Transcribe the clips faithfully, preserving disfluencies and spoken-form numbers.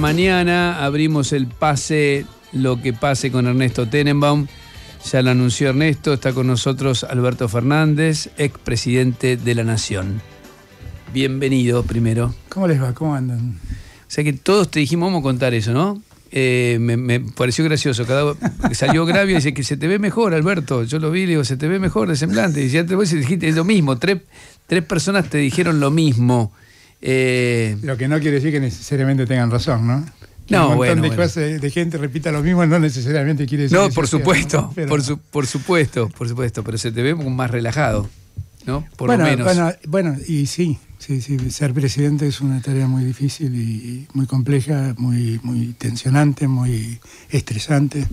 mañana abrimos el pase, lo que pase con Ernesto Tenenbaum. Ya lo anunció Ernesto, está con nosotros Alberto Fernández, expresidente de la Nación. Bienvenido primero. ¿Cómo les va? ¿Cómo andan? O sea que todos te dijimos, vamos a contar eso, ¿no? Eh, me, me pareció gracioso. Cada, salió Gravio y dice que se te ve mejor, Alberto. Yo lo vi y le digo, se te ve mejor de semblante. Y ya te voy a decir, es lo mismo. Tres, tres personas te dijeron lo mismo. Eh, lo que no quiere decir que necesariamente tengan razón, ¿no? Que no, un montón bueno, de, bueno. cosas, de gente repita lo mismo no necesariamente quiere decir no, que por sea, supuesto, ¿no? Pero, por, su, por supuesto, por supuesto. Pero se te ve más relajado, ¿no? Por bueno, lo menos. Bueno, bueno, y sí, sí, sí. Ser presidente es una tarea muy difícil y muy compleja, muy, muy tensionante, muy estresante,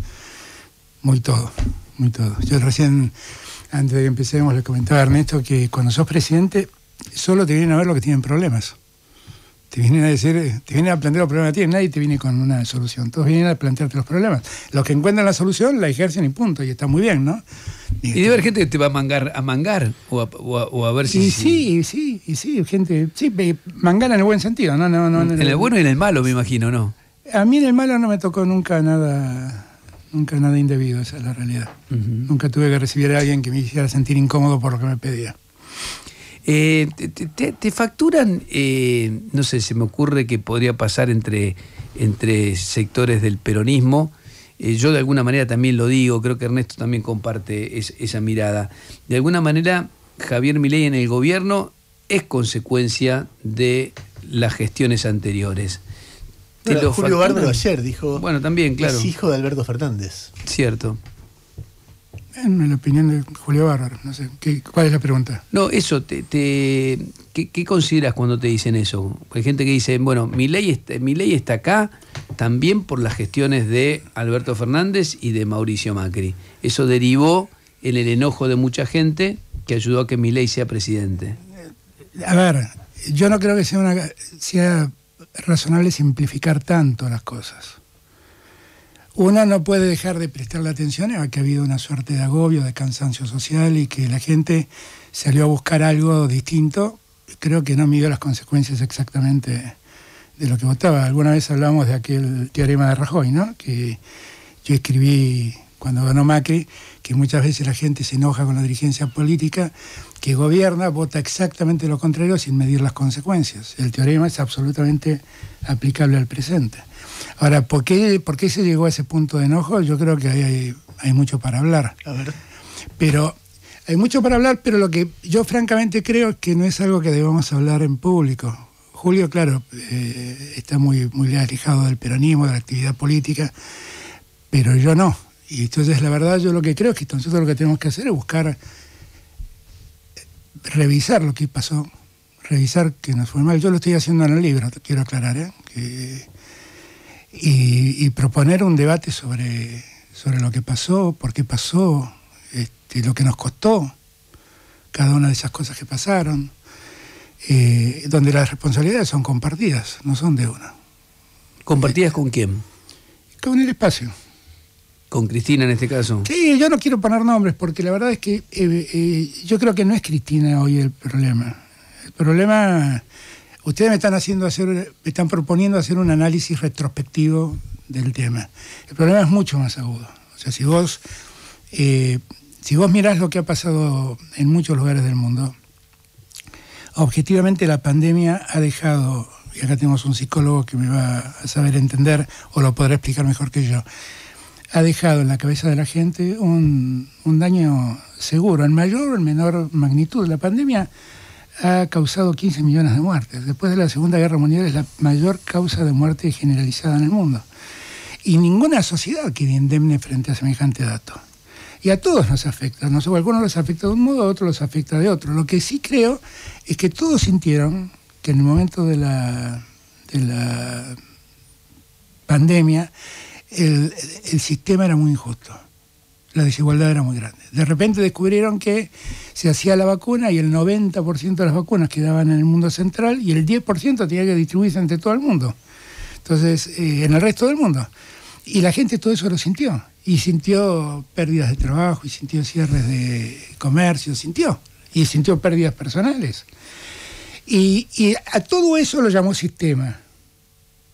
muy todo, muy todo. Yo recién, antes de que empecemos, le comentaba a Ernesto que cuando sos presidente, solo te vienen a ver los que tienen problemas. Te vienen a decir, te vienen a plantear los problemas a ti, nadie te viene con una solución, todos vienen a plantearte los problemas. Los que encuentran la solución la ejercen y punto, y está muy bien, ¿no? Y debe haber gente que te va a mangar, a mangar o a, o a, o a ver si... Y sí, sí, y sí, gente, sí, mangar en el buen sentido, no, no, no. En el bueno y en el malo, me imagino, ¿no? A mí en el malo no me tocó nunca nada, nunca nada indebido, esa es la realidad. Uh-huh. Nunca tuve que recibir a alguien que me hiciera sentir incómodo por lo que me pedía. Eh, te, te, te facturan, eh, no sé, se me ocurre que podría pasar entre, entre sectores del peronismo. Eh, yo de alguna manera también lo digo, creo que Ernesto también comparte es, esa mirada. De alguna manera, Javier Milei en el gobierno es consecuencia de las gestiones anteriores. Pero lo Julio Bárbaro ayer dijo, bueno, también, claro, es hijo de Alberto Fernández. Cierto. En la opinión de Julio Bárbaro, no sé, ¿qué, ¿cuál es la pregunta? No, eso, te, te, ¿qué, ¿qué consideras cuando te dicen eso? Hay gente que dice, bueno, Milei está, Milei está acá también por las gestiones de Alberto Fernández y de Mauricio Macri. Eso derivó en el enojo de mucha gente que ayudó a que Milei sea presidente. A ver, yo no creo que sea, una, sea razonable simplificar tanto las cosas. Uno no puede dejar de prestarle atención a que ha habido una suerte de agobio, de cansancio social y que la gente salió a buscar algo distinto. Creo que no midió las consecuencias exactamente de lo que votaba. Alguna vez hablamos de aquel teorema de Rajoy, ¿no? Que yo escribí cuando ganó Macri, que muchas veces la gente se enoja con la dirigencia política, que gobierna, vota exactamente lo contrario sin medir las consecuencias. El teorema es absolutamente aplicable al presente. Ahora, ¿por qué, ¿por qué se llegó a ese punto de enojo? Yo creo que hay, hay mucho para hablar. A ver. Pero hay mucho para hablar, pero lo que yo francamente creo es que no es algo que debamos hablar en público. Julio, claro, eh, está muy, muy alejado del peronismo, de la actividad política, pero yo no. Y entonces, la verdad, yo lo que creo es que nosotros lo que tenemos que hacer es buscar, revisar lo que pasó, revisar que nos fue mal. Yo lo estoy haciendo en el libro, quiero aclarar, ¿eh? Que, y, y proponer un debate sobre, sobre lo que pasó, por qué pasó, este, lo que nos costó, cada una de esas cosas que pasaron, eh, donde las responsabilidades son compartidas, no son de una. ¿Compartidas eh, con quién? Con el espacio. ¿Con Cristina en este caso? Sí, yo no quiero poner nombres porque la verdad es que eh, eh, yo creo que no es Cristina hoy el problema. El problema... Ustedes me están haciendo hacer, me están proponiendo hacer un análisis retrospectivo del tema. El problema es mucho más agudo. O sea, si vos, eh, si vos mirás lo que ha pasado en muchos lugares del mundo, objetivamente la pandemia ha dejado, y acá tenemos un psicólogo que me va a saber entender, o lo podrá explicar mejor que yo, ha dejado en la cabeza de la gente un, un daño seguro, en mayor o en menor magnitud. La pandemia ha causado quince millones de muertes. Después de la Segunda Guerra Mundial es la mayor causa de muerte generalizada en el mundo. Y ninguna sociedad queda indemne frente a semejante dato. Y a todos nos afecta. No sé, a algunos los afecta de un modo, a otros los afecta de otro. Lo que sí creo es que todos sintieron que en el momento de la, de la pandemia el, el sistema era muy injusto. La desigualdad era muy grande. De repente descubrieron que se hacía la vacuna y el noventa por ciento de las vacunas quedaban en el mundo central y el diez por ciento tenía que distribuirse entre todo el mundo. Entonces, eh, en el resto del mundo. Y la gente todo eso lo sintió. Y sintió pérdidas de trabajo, y sintió cierres de comercio, sintió. Y sintió pérdidas personales. Y, y a todo eso lo llamó sistema.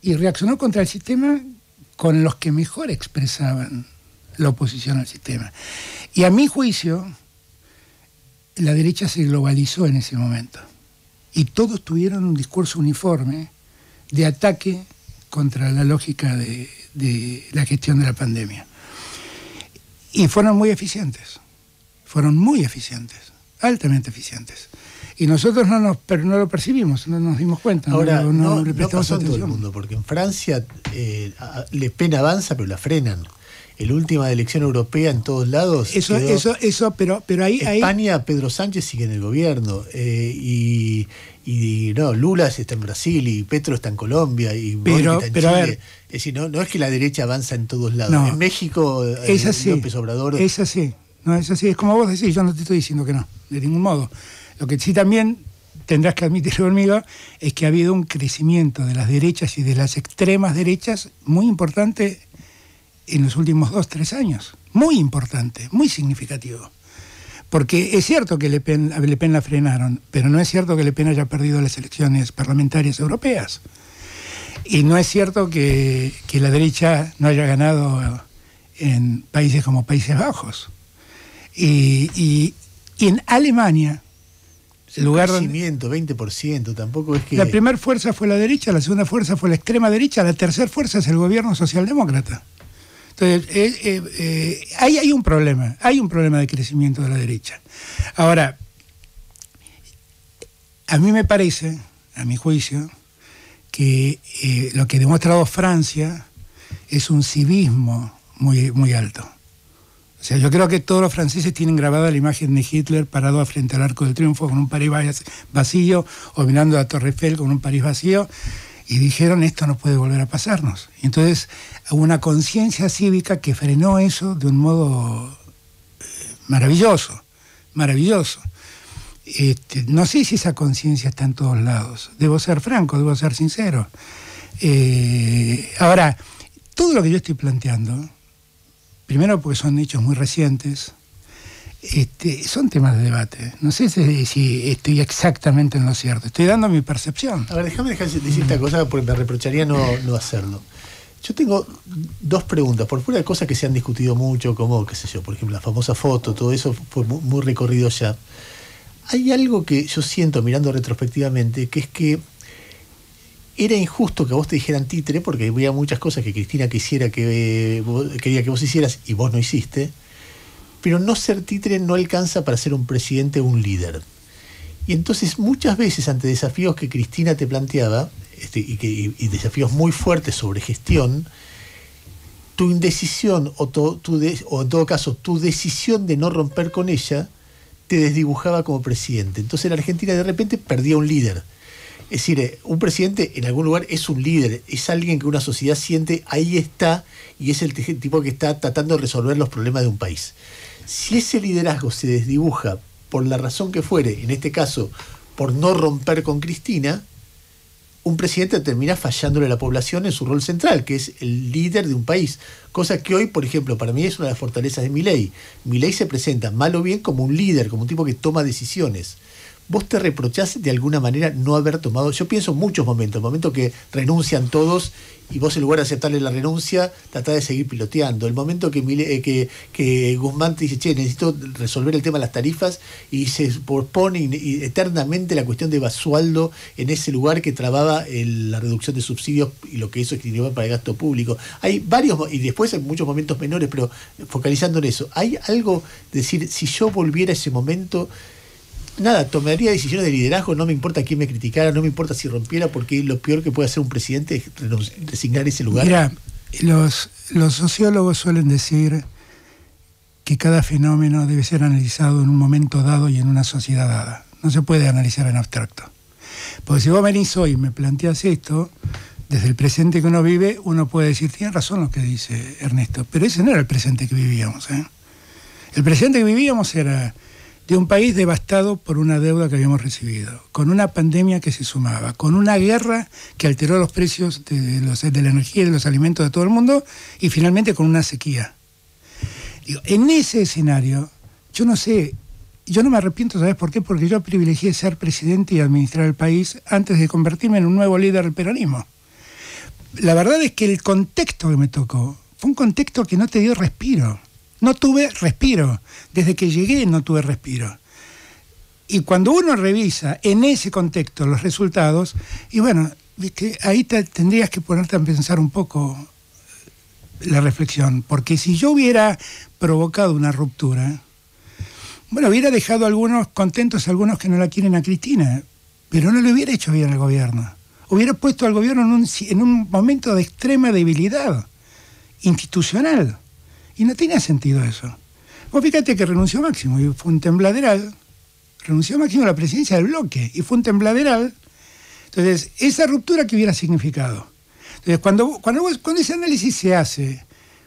y reaccionó contra el sistema con los que mejor expresaban la oposición al sistema. Y a mi juicio, la derecha se globalizó en ese momento. Y todos tuvieron un discurso uniforme de ataque contra la lógica de, de la gestión de la pandemia. Y fueron muy eficientes. Fueron muy eficientes, altamente eficientes. Y nosotros no, nos, no lo percibimos, no nos dimos cuenta. Ahora, no, no, no, le no prestamos pasó en todo el atención. mundo, porque en Francia eh, Le Pen avanza, pero la frenan. En la última elección europea en todos lados. Eso, quedó eso, eso, pero, pero ahí... España, ahí... Pedro Sánchez sigue en el gobierno. Eh, y, y no, Lula está en Brasil y Petro está en Colombia y pero, está en pero Chile. A ver, es decir, no, no es que la derecha avanza en todos lados. No, en México, es eh, así, López Obrador. Es así, no, es así. Es como vos decís, yo no te estoy diciendo que no, de ningún modo. Lo que sí también tendrás que admitir conmigo es que ha habido un crecimiento de las derechas y de las extremas derechas muy importante en los últimos dos, tres años. Muy importante, muy significativo. Porque es cierto que Le Pen, a Le Pen la frenaron, pero no es cierto que Le Pen haya perdido las elecciones parlamentarias europeas. Y no es cierto que, que la derecha no haya ganado en países como Países Bajos. Y, y, y en Alemania, el lugar crecimiento, donde, veinte por ciento, tampoco es que... La primera fuerza fue la derecha, la segunda fuerza fue la extrema derecha, la tercera fuerza es el gobierno socialdemócrata. Entonces, eh, eh, eh, hay, hay un problema, hay un problema de crecimiento de la derecha. Ahora, a mí me parece, a mi juicio, que eh, lo que ha demostrado Francia es un civismo muy, muy alto. O sea, yo creo que todos los franceses tienen grabada la imagen de Hitler parado frente al Arco del Triunfo con un París vacío, o mirando a Torre Eiffel con un París vacío, y dijeron, esto no puede volver a pasarnos. Y entonces hubo una conciencia cívica que frenó eso de un modo eh, maravilloso, maravilloso. Este, no sé si esa conciencia está en todos lados. Debo ser franco, debo ser sincero. Eh, ahora, todo lo que yo estoy planteando, primero porque son hechos muy recientes, este, son temas de debate. No sé si, si estoy exactamente en lo cierto. Estoy dando mi percepción. A ver, déjame dejar decir esta cosa porque me reprocharía no, no hacerlo. Yo tengo dos preguntas, por fuera de cosas que se han discutido mucho, como, qué sé yo, por ejemplo, la famosa foto, todo eso fue muy, muy recorrido ya. Hay algo que yo siento mirando retrospectivamente, que es que era injusto que a vos te dijeran títere, porque había muchas cosas que Cristina quisiera que vos, quería que vos hicieras y vos no hiciste, pero no ser títere no alcanza para ser un presidente o un líder. Y entonces muchas veces ante desafíos que Cristina te planteaba, este, y, que, y, y desafíos muy fuertes sobre gestión, tu indecisión o, to, tu de, o en todo caso tu decisión de no romper con ella te desdibujaba como presidente. Entonces la Argentina de repente perdía un líder. Es decir, un presidente en algún lugar es un líder, es alguien que una sociedad siente, ahí está, y es el tipo que está tratando de resolver los problemas de un país. Si ese liderazgo se desdibuja por la razón que fuere, en este caso por no romper con Cristina, un presidente termina fallándole a la población en su rol central, que es el líder de un país. Cosa que hoy, por ejemplo, para mí es una de las fortalezas de Milei. Milei se presenta, mal o bien, como un líder, como un tipo que toma decisiones. ¿Vos te reprochás de alguna manera no haber tomado? Yo pienso en muchos momentos, momentos que renuncian todos y vos en lugar de aceptarle la renuncia, tratás de seguir piloteando. El momento que, Mile, que, que Guzmán te dice, che, necesito resolver el tema de las tarifas y se pospone y, y eternamente la cuestión de Basualdo en ese lugar que trababa el, la reducción de subsidios y lo que eso escribió para el gasto público. Hay varios, y después hay muchos momentos menores, pero focalizando en eso, ¿hay algo de decir, si yo volviera a ese momento... Nada, tomaría decisiones de liderazgo, no me importa quién me criticara, no me importa si rompiera, porque lo peor que puede hacer un presidente es resignar ese lugar? Mira, los, los sociólogos suelen decir que cada fenómeno debe ser analizado en un momento dado y en una sociedad dada. No se puede analizar en abstracto. Porque si vos venís hoy y me planteás esto, desde el presente que uno vive, uno puede decir, tiene razón lo que dice Ernesto, pero ese no era el presente que vivíamos, ¿eh? El presente que vivíamos era... de un país devastado por una deuda que habíamos recibido, con una pandemia que se sumaba, con una guerra que alteró los precios de, los, de la energía y de los alimentos de todo el mundo, y finalmente con una sequía. Digo, en ese escenario, yo no sé, yo no me arrepiento, ¿sabes por qué? Porque yo privilegié ser presidente y administrar el país antes de convertirme en un nuevo líder del peronismo. la verdad es que el contexto que me tocó fue un contexto que no te dio respiro. No tuve respiro. Desde que llegué no tuve respiro. Y cuando uno revisa en ese contexto los resultados, y bueno, ¿viste? Ahí te, tendrías que ponerte a pensar un poco la reflexión, porque si yo hubiera provocado una ruptura, bueno, hubiera dejado a algunos contentos, a algunos que no la quieren a Cristina, pero no le hubiera hecho bien al gobierno. Hubiera puesto al gobierno en un, en un momento de extrema debilidad institucional. Y no tenía sentido eso. Vos fíjate que renunció Máximo y fue un tembladeral. Renunció Máximo a la presidencia del bloque y fue un tembladeral. Entonces, esa ruptura que hubiera significado. Entonces, cuando, cuando, vos, cuando ese análisis se hace,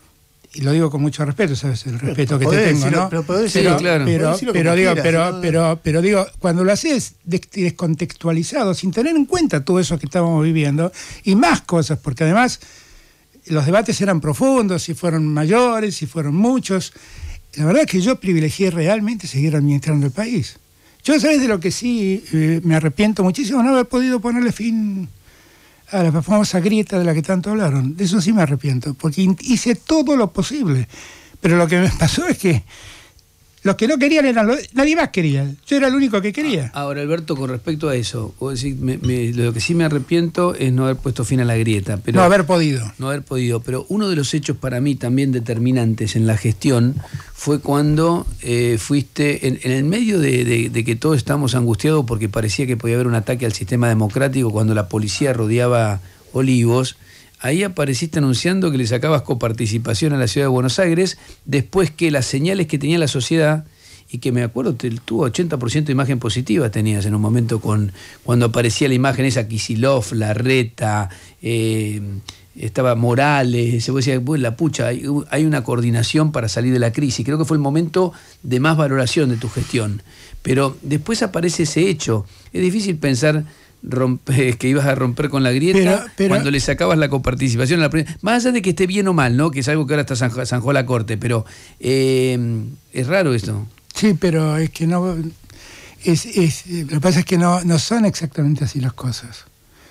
y lo digo con mucho respeto, ¿sabes? El respeto pero, que te tengo, decirlo, ¿no? Pero, pero, sí, claro. pero, pero, digo, quieras, pero, ¿no? pero, pero digo, cuando lo haces descontextualizado, sin tener en cuenta todo eso que estábamos viviendo, y más cosas, porque además los debates eran profundos, y fueron mayores, y fueron muchos. La verdad es que yo privilegié realmente seguir administrando el país. Yo, ¿sabes de lo que sí eh, me arrepiento muchísimo? No haber podido ponerle fin a la famosa grieta de la que tanto hablaron. De eso sí me arrepiento, porque hice todo lo posible. Pero lo que me pasó es que los que no querían eran los... Nadie más quería. Yo era el único que quería. Ahora, Alberto, con respecto a eso, vos decís, me, me, lo que sí me arrepiento es no haber puesto fin a la grieta. Pero no haber podido. No haber podido. Pero uno de los hechos para mí también determinantes en la gestión fue cuando eh, fuiste, en, en el medio de, de, de que todos estábamos angustiados porque parecía que podía haber un ataque al sistema democrático cuando la policía rodeaba Olivos, ahí apareciste anunciando que le sacabas coparticipación a la ciudad de Buenos Aires, después que las señales que tenía la sociedad, y que me acuerdo, te, tuvo ochenta por ciento de imagen positiva tenías en un momento con cuando aparecía la imagen esa, Kicillof, Larreta, eh, estaba Morales, se decía, pues la pucha, hay, hay una coordinación para salir de la crisis. Creo que fue el momento de más valoración de tu gestión. Pero después aparece ese hecho. Es difícil pensar... Rompe, que ibas a romper con la grieta pero, pero, cuando le sacabas la coparticipación a la primera. Más allá de que esté bien o mal, ¿no? Que es algo que ahora está zanjó, zanjó la Corte, pero eh, es raro esto. Sí, pero es que no es, es, lo que pasa es que no, no son exactamente así las cosas,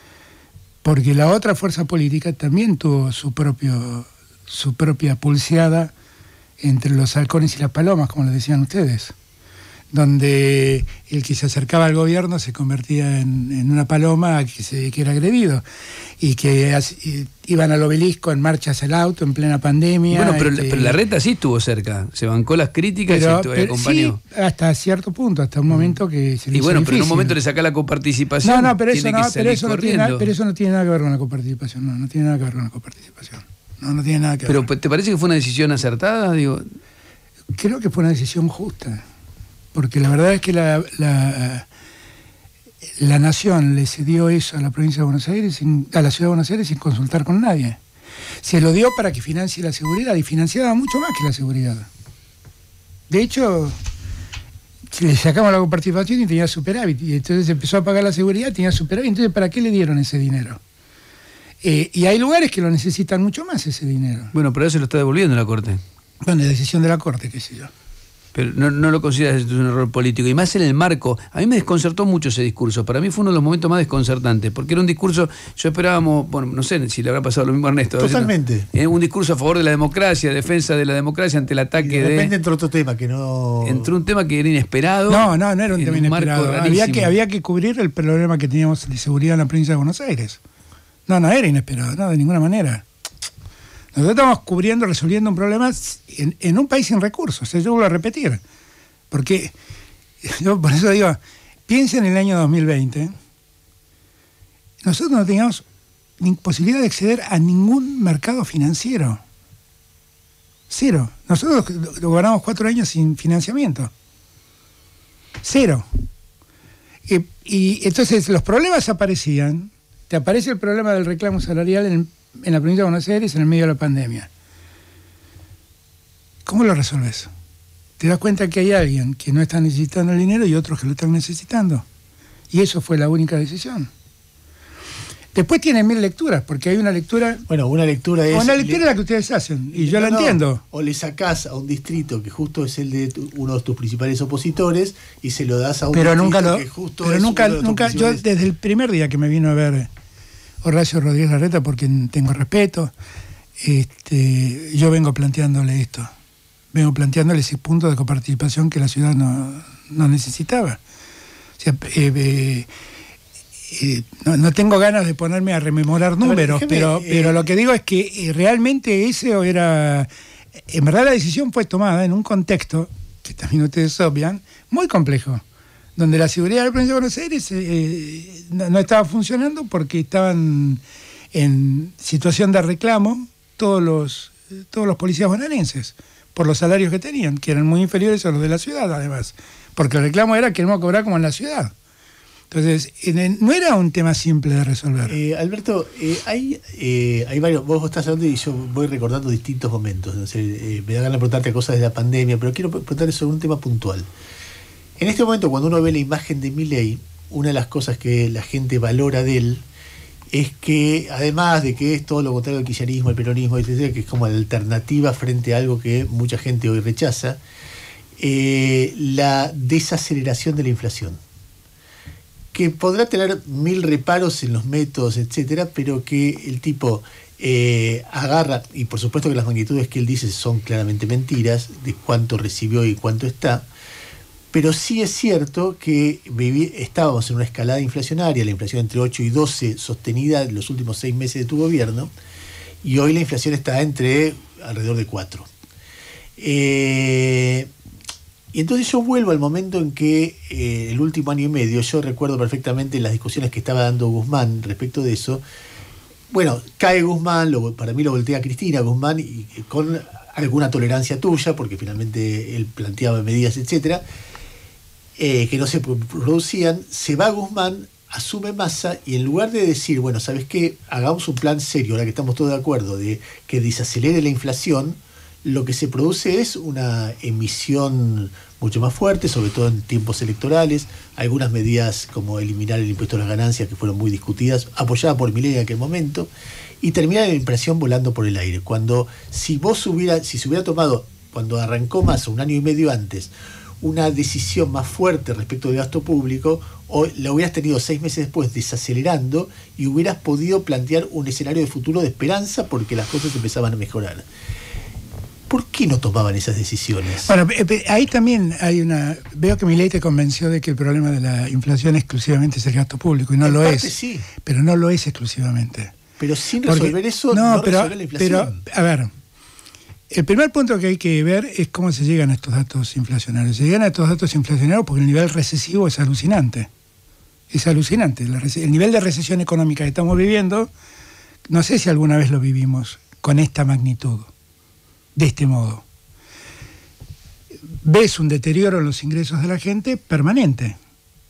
porque la otra fuerza política también tuvo su propio su propia pulseada entre los halcones y las palomas, como les decían ustedes, donde el que se acercaba al gobierno se convertía en, en una paloma que, se, que era agredido, y que as, y, iban al obelisco en marchas al auto en plena pandemia. Bueno, pero, este, pero Larreta sí estuvo cerca, se bancó las críticas pero, y se pero, acompañó. Sí, hasta cierto punto, hasta un momento que se le Y bueno, difícil. Pero en un momento le saca la coparticipación. No, no, pero eso, no, pero, eso no tiene nada, pero eso no tiene nada que ver con la coparticipación, no, no tiene nada que ver con la coparticipación. No, no tiene nada que ver. Pero ¿te parece que fue una decisión acertada? Digo, creo que fue una decisión justa. Porque la verdad es que la, la, la nación le cedió eso a la provincia de Buenos Aires, sin, a la ciudad de Buenos Aires, sin consultar con nadie. Se lo dio para que financie la seguridad, y financiaba mucho más que la seguridad. De hecho, le sacamos la coparticipación y tenía superávit, y entonces empezó a pagar la seguridad, tenía superávit. Entonces, ¿para qué le dieron ese dinero? Eh, y hay lugares que lo necesitan mucho más ese dinero. Bueno, pero eso lo está devolviendo la Corte. Bueno, la decisión de la Corte, qué sé yo. Pero no, no lo consideras esto un error político, y más en el marco. A mí me desconcertó mucho ese discurso, para mí fue uno de los momentos más desconcertantes, porque era un discurso, yo esperábamos, bueno, no sé si le habrá pasado lo mismo a Ernesto. Totalmente. No, un discurso a favor de la democracia, defensa de la democracia ante el ataque y de repente de... entró otro tema que no... Entró un tema que era inesperado. No, no, no era un tema inesperado. Había que, había que cubrir el problema que teníamos de seguridad en la provincia de Buenos Aires. No, no era inesperado, no, de ninguna manera. Nosotros estamos cubriendo, resolviendo un problema en, en un país sin recursos, o sea, yo vuelvo a repetir. Porque, yo por eso digo, piensen en el año dos mil veinte, nosotros no teníamos ni posibilidad de acceder a ningún mercado financiero. Cero. Nosotros lo ganamos cuatro años sin financiamiento. Cero. Y, y entonces los problemas aparecían, te aparece el problema del reclamo salarial en, en la provincia de Buenos Aires en el medio de la pandemia. ¿Cómo lo resolves? Te das cuenta que hay alguien que no está necesitando el dinero y otros que lo están necesitando. Y eso fue la única decisión. Después tiene mil lecturas, porque hay una lectura... Bueno, una lectura es... Una lectura es la que ustedes hacen, y yo no, la no, entiendo. O le sacás a un distrito que justo es el de tu, uno de tus principales opositores, y se lo das a un pero distrito nunca lo, que justo pero es nunca, uno de tus nunca yo principales... desde el primer día que me vino a ver Horacio Rodríguez Larreta, por quien tengo respeto, este, yo vengo planteándole esto. Vengo planteándole ese punto de coparticipación que la ciudad no, no necesitaba. O sea, eh, eh, eh, no, no tengo ganas de ponerme a rememorar números, ver, déjeme, pero, eh, pero lo que digo es que realmente eso era... En verdad la decisión fue tomada en un contexto, que también ustedes obvian, muy complejo, donde la seguridad de la provincia de Buenos Aires eh, no, no estaba funcionando porque estaban en situación de reclamo todos los, todos los policías bonaerenses, por los salarios que tenían, que eran muy inferiores a los de la ciudad, además. Porque el reclamo era que queremos cobrar como en la ciudad. Entonces, en el, no era un tema simple de resolver. Eh, Alberto, eh, hay, eh, hay varios, vos estás hablando y yo voy recordando distintos momentos. No sé, eh, me da ganas de preguntarte cosas de la pandemia, pero quiero preguntarte sobre un tema puntual. En este momento, cuando uno ve la imagen de Milei, una de las cosas que la gente valora de él es que, además de que es todo lo contrario al kirchnerismo, al peronismo, etcétera, que es como la alternativa frente a algo que mucha gente hoy rechaza, eh, la desaceleración de la inflación, que podrá tener mil reparos en los métodos, etcétera, pero que el tipo eh, agarra, y por supuesto que las magnitudes que él dice son claramente mentiras, de cuánto recibió y cuánto está, pero sí es cierto que viví, estábamos en una escalada inflacionaria, la inflación entre ocho y doce sostenida en los últimos seis meses de tu gobierno, y hoy la inflación está entre alrededor de cuatro. Eh, y entonces yo vuelvo al momento en que eh, el último año y medio, yo recuerdo perfectamente las discusiones que estaba dando Guzmán respecto de eso. Bueno, cae Guzmán, lo, para mí lo voltea Cristina Guzmán, y, y con alguna tolerancia tuya, porque finalmente él planteaba medidas, etcétera, Eh, que no se producían. Se va Guzmán, asume Massa, y en lugar de decir, bueno, ¿sabes qué? Hagamos un plan serio, ahora que estamos todos de acuerdo, de que desacelere la inflación, lo que se produce es una emisión mucho más fuerte, sobre todo en tiempos electorales, algunas medidas como eliminar el impuesto a las ganancias, que fueron muy discutidas, apoyadas por Milei en aquel momento, y termina la inflación volando por el aire. Cuando, si vos hubiera, si se hubiera tomado, cuando arrancó Massa, un año y medio antes, una decisión más fuerte respecto del gasto público, o la hubieras tenido seis meses después desacelerando y hubieras podido plantear un escenario de futuro de esperanza porque las cosas empezaban a mejorar. ¿Por qué no tomaban esas decisiones? Bueno, ahí también hay una... Veo que Milei te convenció de que el problema de la inflación exclusivamente es el gasto público, y no en lo parte, es. Sí. Pero no lo es exclusivamente. Pero sin resolver porque, eso no, no pero, resolver la inflación. Pero, a ver... El primer punto que hay que ver es cómo se llegan a estos datos inflacionarios. Se llegan a estos datos inflacionarios porque el nivel recesivo es alucinante. Es alucinante. El nivel de recesión económica que estamos viviendo, no sé si alguna vez lo vivimos con esta magnitud, de este modo. Ves un deterioro en los ingresos de la gente permanente.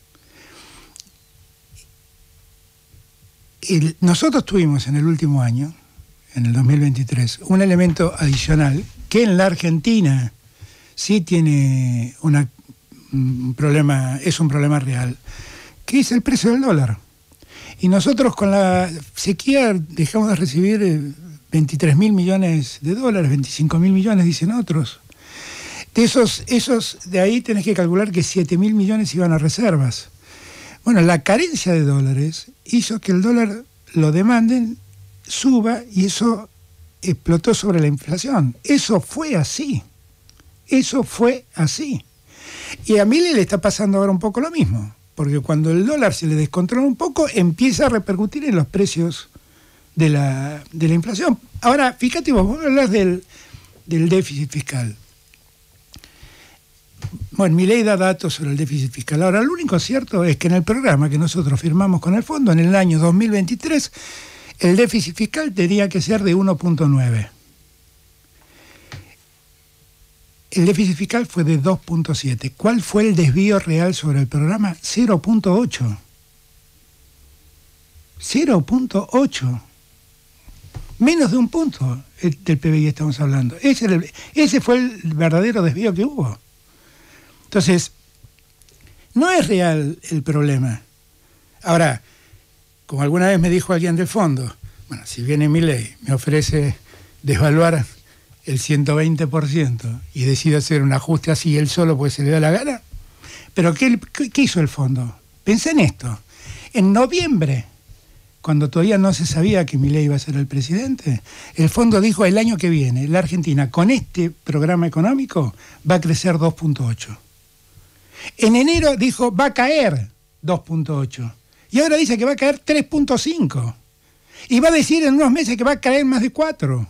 El, nosotros tuvimos en el último año, en el dos mil veintitrés, un elemento adicional que en la Argentina sí tiene una, un problema, es un problema real, que es el precio del dólar. Y nosotros con la sequía dejamos de recibir veintitrés mil millones de dólares, veinticinco mil millones, dicen otros. De esos, esos, de ahí tenés que calcular que siete mil millones iban a reservas. Bueno, la carencia de dólares hizo que el dólar lo demanden, suba, y eso explotó sobre la inflación. Eso fue así. Eso fue así. Y a Milei le está pasando ahora un poco lo mismo, porque cuando el dólar se le descontrola un poco, empieza a repercutir en los precios de la, de la inflación. Ahora, fíjate vos, vos hablas del, del déficit fiscal. Bueno, Milei da datos sobre el déficit fiscal. Ahora, lo único cierto es que en el programa que nosotros firmamos con el fondo, en el año dos mil veintitrés, el déficit fiscal tenía que ser de uno punto nueve. El déficit fiscal fue de dos punto siete. ¿Cuál fue el desvío real sobre el programa? cero punto ocho. cero punto ocho. Menos de un punto del P B I estamos hablando. Ese, era el, ese fue el verdadero desvío que hubo. Entonces, no es real el problema. Ahora, como alguna vez me dijo alguien del fondo, bueno, si viene Milei, me ofrece desvaluar el ciento veinte por ciento y decide hacer un ajuste así él solo porque se le da la gana. Pero ¿qué, qué hizo el fondo? Pensé en esto. En noviembre, cuando todavía no se sabía que Milei iba a ser el presidente, el fondo dijo el año que viene, la Argentina con este programa económico va a crecer dos punto ocho. En enero dijo va a caer dos punto ocho. Y ahora dice que va a caer tres punto cinco. Y va a decir en unos meses que va a caer más de cuatro.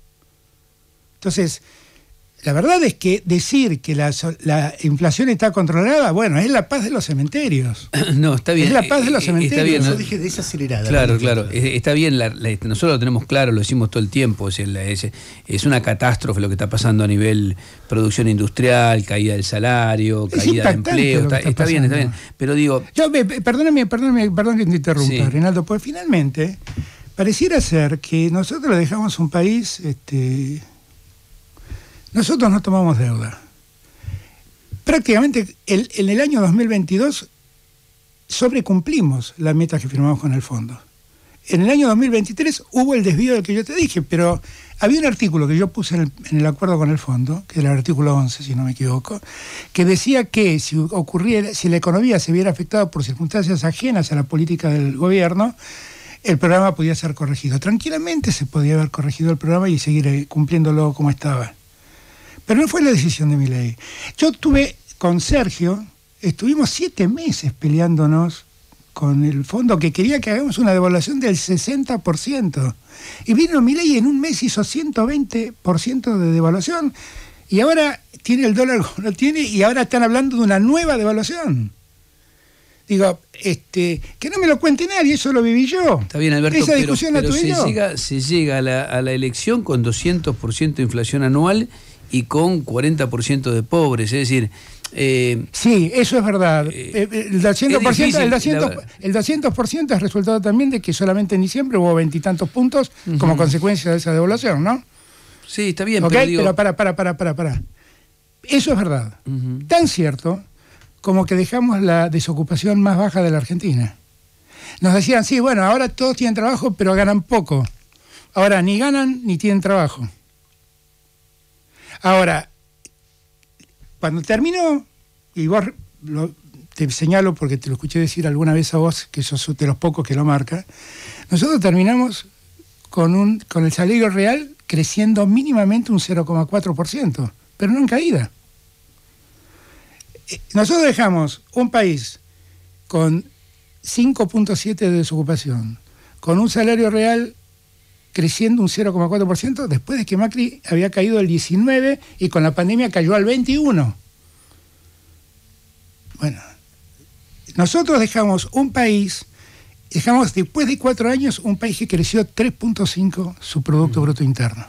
Entonces, la verdad es que decir que la, la inflación está controlada, bueno, es la paz de los cementerios. No, está bien. Es la paz de los cementerios. Está bien, Yo ¿no? dije desacelerada. Claro, ¿no? claro. Está bien, la, la, nosotros lo tenemos claro, lo decimos todo el tiempo. Es, es, es una catástrofe lo que está pasando a nivel producción industrial, caída del salario, Es caída de empleo. Está, está está bien, está bien. Pero digo... Yo, perdóname, perdóname, perdón que te interrumpa, Sí. Reinaldo, porque finalmente pareciera ser que nosotros le dejamos un país... Este, nosotros no tomamos deuda. Prácticamente el, en el año dos mil veintidós sobrecumplimos las metas que firmamos con el fondo. En el año dos mil veintitrés hubo el desvío del que yo te dije, pero había un artículo que yo puse en el, en el acuerdo con el fondo, que era el artículo once, si no me equivoco, que decía que si ocurriera, si la economía se viera afectada por circunstancias ajenas a la política del gobierno, el programa podía ser corregido. Tranquilamente se podía haber corregido el programa y seguir cumpliéndolo como estaba. Pero no fue la decisión de Milei. Yo tuve con Sergio, estuvimos siete meses peleándonos con el fondo que quería que hagamos una devaluación del sesenta por ciento. Y vino Milei y en un mes hizo ciento veinte por ciento de devaluación. Y ahora tiene el dólar como lo tiene y ahora están hablando de una nueva devaluación. Digo, este, que no me lo cuente nadie, eso lo viví yo. Está bien, Alberto, Esa pero, discusión pero la tuve se, yo. llega, se llega a la, a la elección con doscientos por ciento de inflación anual y con cuarenta por ciento de pobres, es decir... Eh, sí, eso es verdad. Eh, el doscientos por ciento, difícil, el doscientos, el doscientos por ciento es resultado también de que solamente en diciembre hubo veintitantos puntos uh-huh. como consecuencia de esa devaluación, ¿no? Sí, está bien, ¿Okay? pero digo... Pero para, para, para, para, para. Eso es verdad. Uh-huh. Tan cierto como que dejamos la desocupación más baja de la Argentina. Nos decían, sí, bueno, ahora todos tienen trabajo, pero ganan poco. Ahora ni ganan ni tienen trabajo. Ahora, cuando terminó, y vos lo, te señalo porque te lo escuché decir alguna vez a vos, que sos de los pocos que lo marca, nosotros terminamos con, un, con el salario real creciendo mínimamente un cero coma cuatro por ciento, pero no en caída. Nosotros dejamos un país con cinco punto siete de desocupación, con un salario real creciendo un cero coma cuatro por ciento después de que Macri había caído el diecinueve y con la pandemia cayó al veintiuno. Bueno, nosotros dejamos un país, dejamos después de cuatro años un país que creció tres punto cinco su Producto Bruto Interno.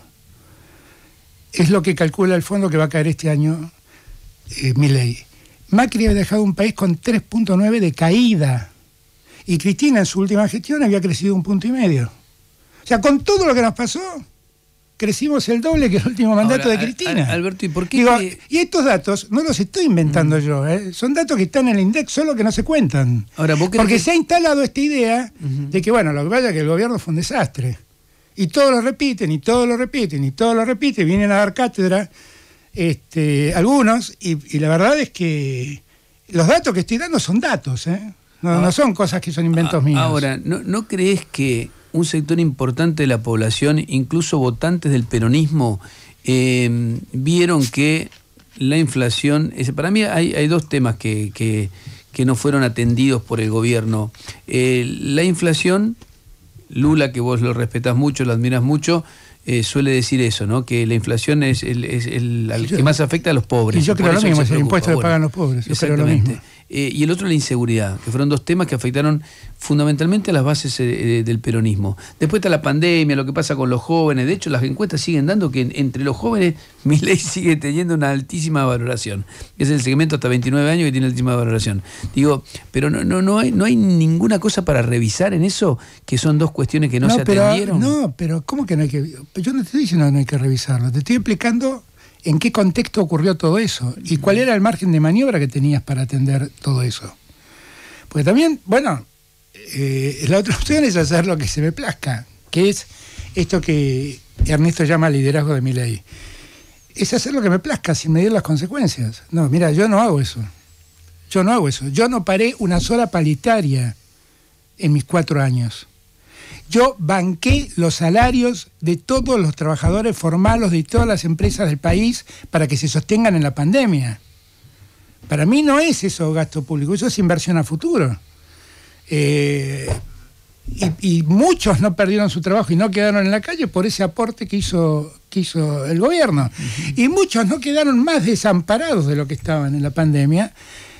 Es lo que calcula el fondo que va a caer este año eh, Milei. Macri había dejado un país con tres punto nueve de caída y Cristina en su última gestión había crecido un punto y medio. O sea, con todo lo que nos pasó, crecimos el doble que el último mandato Ahora, de Cristina. Al, Alberto, ¿y por qué? Digo, que... Y estos datos no los estoy inventando uh-huh. yo, ¿eh? Son datos que están en el INDEC, solo que no se cuentan. Ahora, ¿vos Porque que... se ha instalado esta idea uh-huh. de que, bueno, lo que pasa es que el gobierno fue un desastre. Y todos lo repiten, y todos lo repiten, y todos lo repiten, vienen a dar cátedra este, algunos, y, y la verdad es que los datos que estoy dando son datos, ¿eh? No, ahora, no son cosas que son inventos míos. Ahora, ¿no, ¿no crees que un sector importante de la población, incluso votantes del peronismo, eh, vieron que la inflación... Es, para mí hay, hay dos temas que, que, que no fueron atendidos por el gobierno. Eh, la inflación, Lula, que vos lo respetás mucho, lo admiras mucho, eh, suele decir eso, ¿no? Que la inflación es el, es el, el que más afecta a los pobres. Y yo creo lo mismo, es el impuesto que bueno, pagan los pobres. Yo exactamente. Creo lo mismo. Eh, y el otro la inseguridad, que fueron dos temas que afectaron fundamentalmente a las bases eh, del peronismo. Después está la pandemia, lo que pasa con los jóvenes. De hecho, las encuestas siguen dando que en, entre los jóvenes Milei sigue teniendo una altísima valoración. Es el segmento hasta veintinueve años que tiene altísima valoración. Digo, pero no, no, no, hay, no hay ninguna cosa para revisar en eso, que son dos cuestiones que no, no se pero, atendieron. No, pero ¿cómo que no hay que...? Yo no te estoy diciendo que no hay que revisarlo. Te estoy explicando en qué contexto ocurrió todo eso y cuál era el margen de maniobra que tenías para atender todo eso. Porque también, bueno, eh, la otra opción es hacer lo que se me plazca, que es esto que Ernesto llama liderazgo de Milei. Es hacer lo que me plazca sin medir las consecuencias. No, mira, yo no hago eso. Yo no hago eso. Yo no paré una sola paritaria en mis cuatro años. Yo banqué los salarios de todos los trabajadores formales de todas las empresas del país para que se sostengan en la pandemia. Para mí no es eso gasto público, eso es inversión a futuro. Eh, y, y muchos no perdieron su trabajo y no quedaron en la calle por ese aporte que hizo, que hizo el gobierno. Uh-huh. Y muchos no quedaron más desamparados de lo que estaban en la pandemia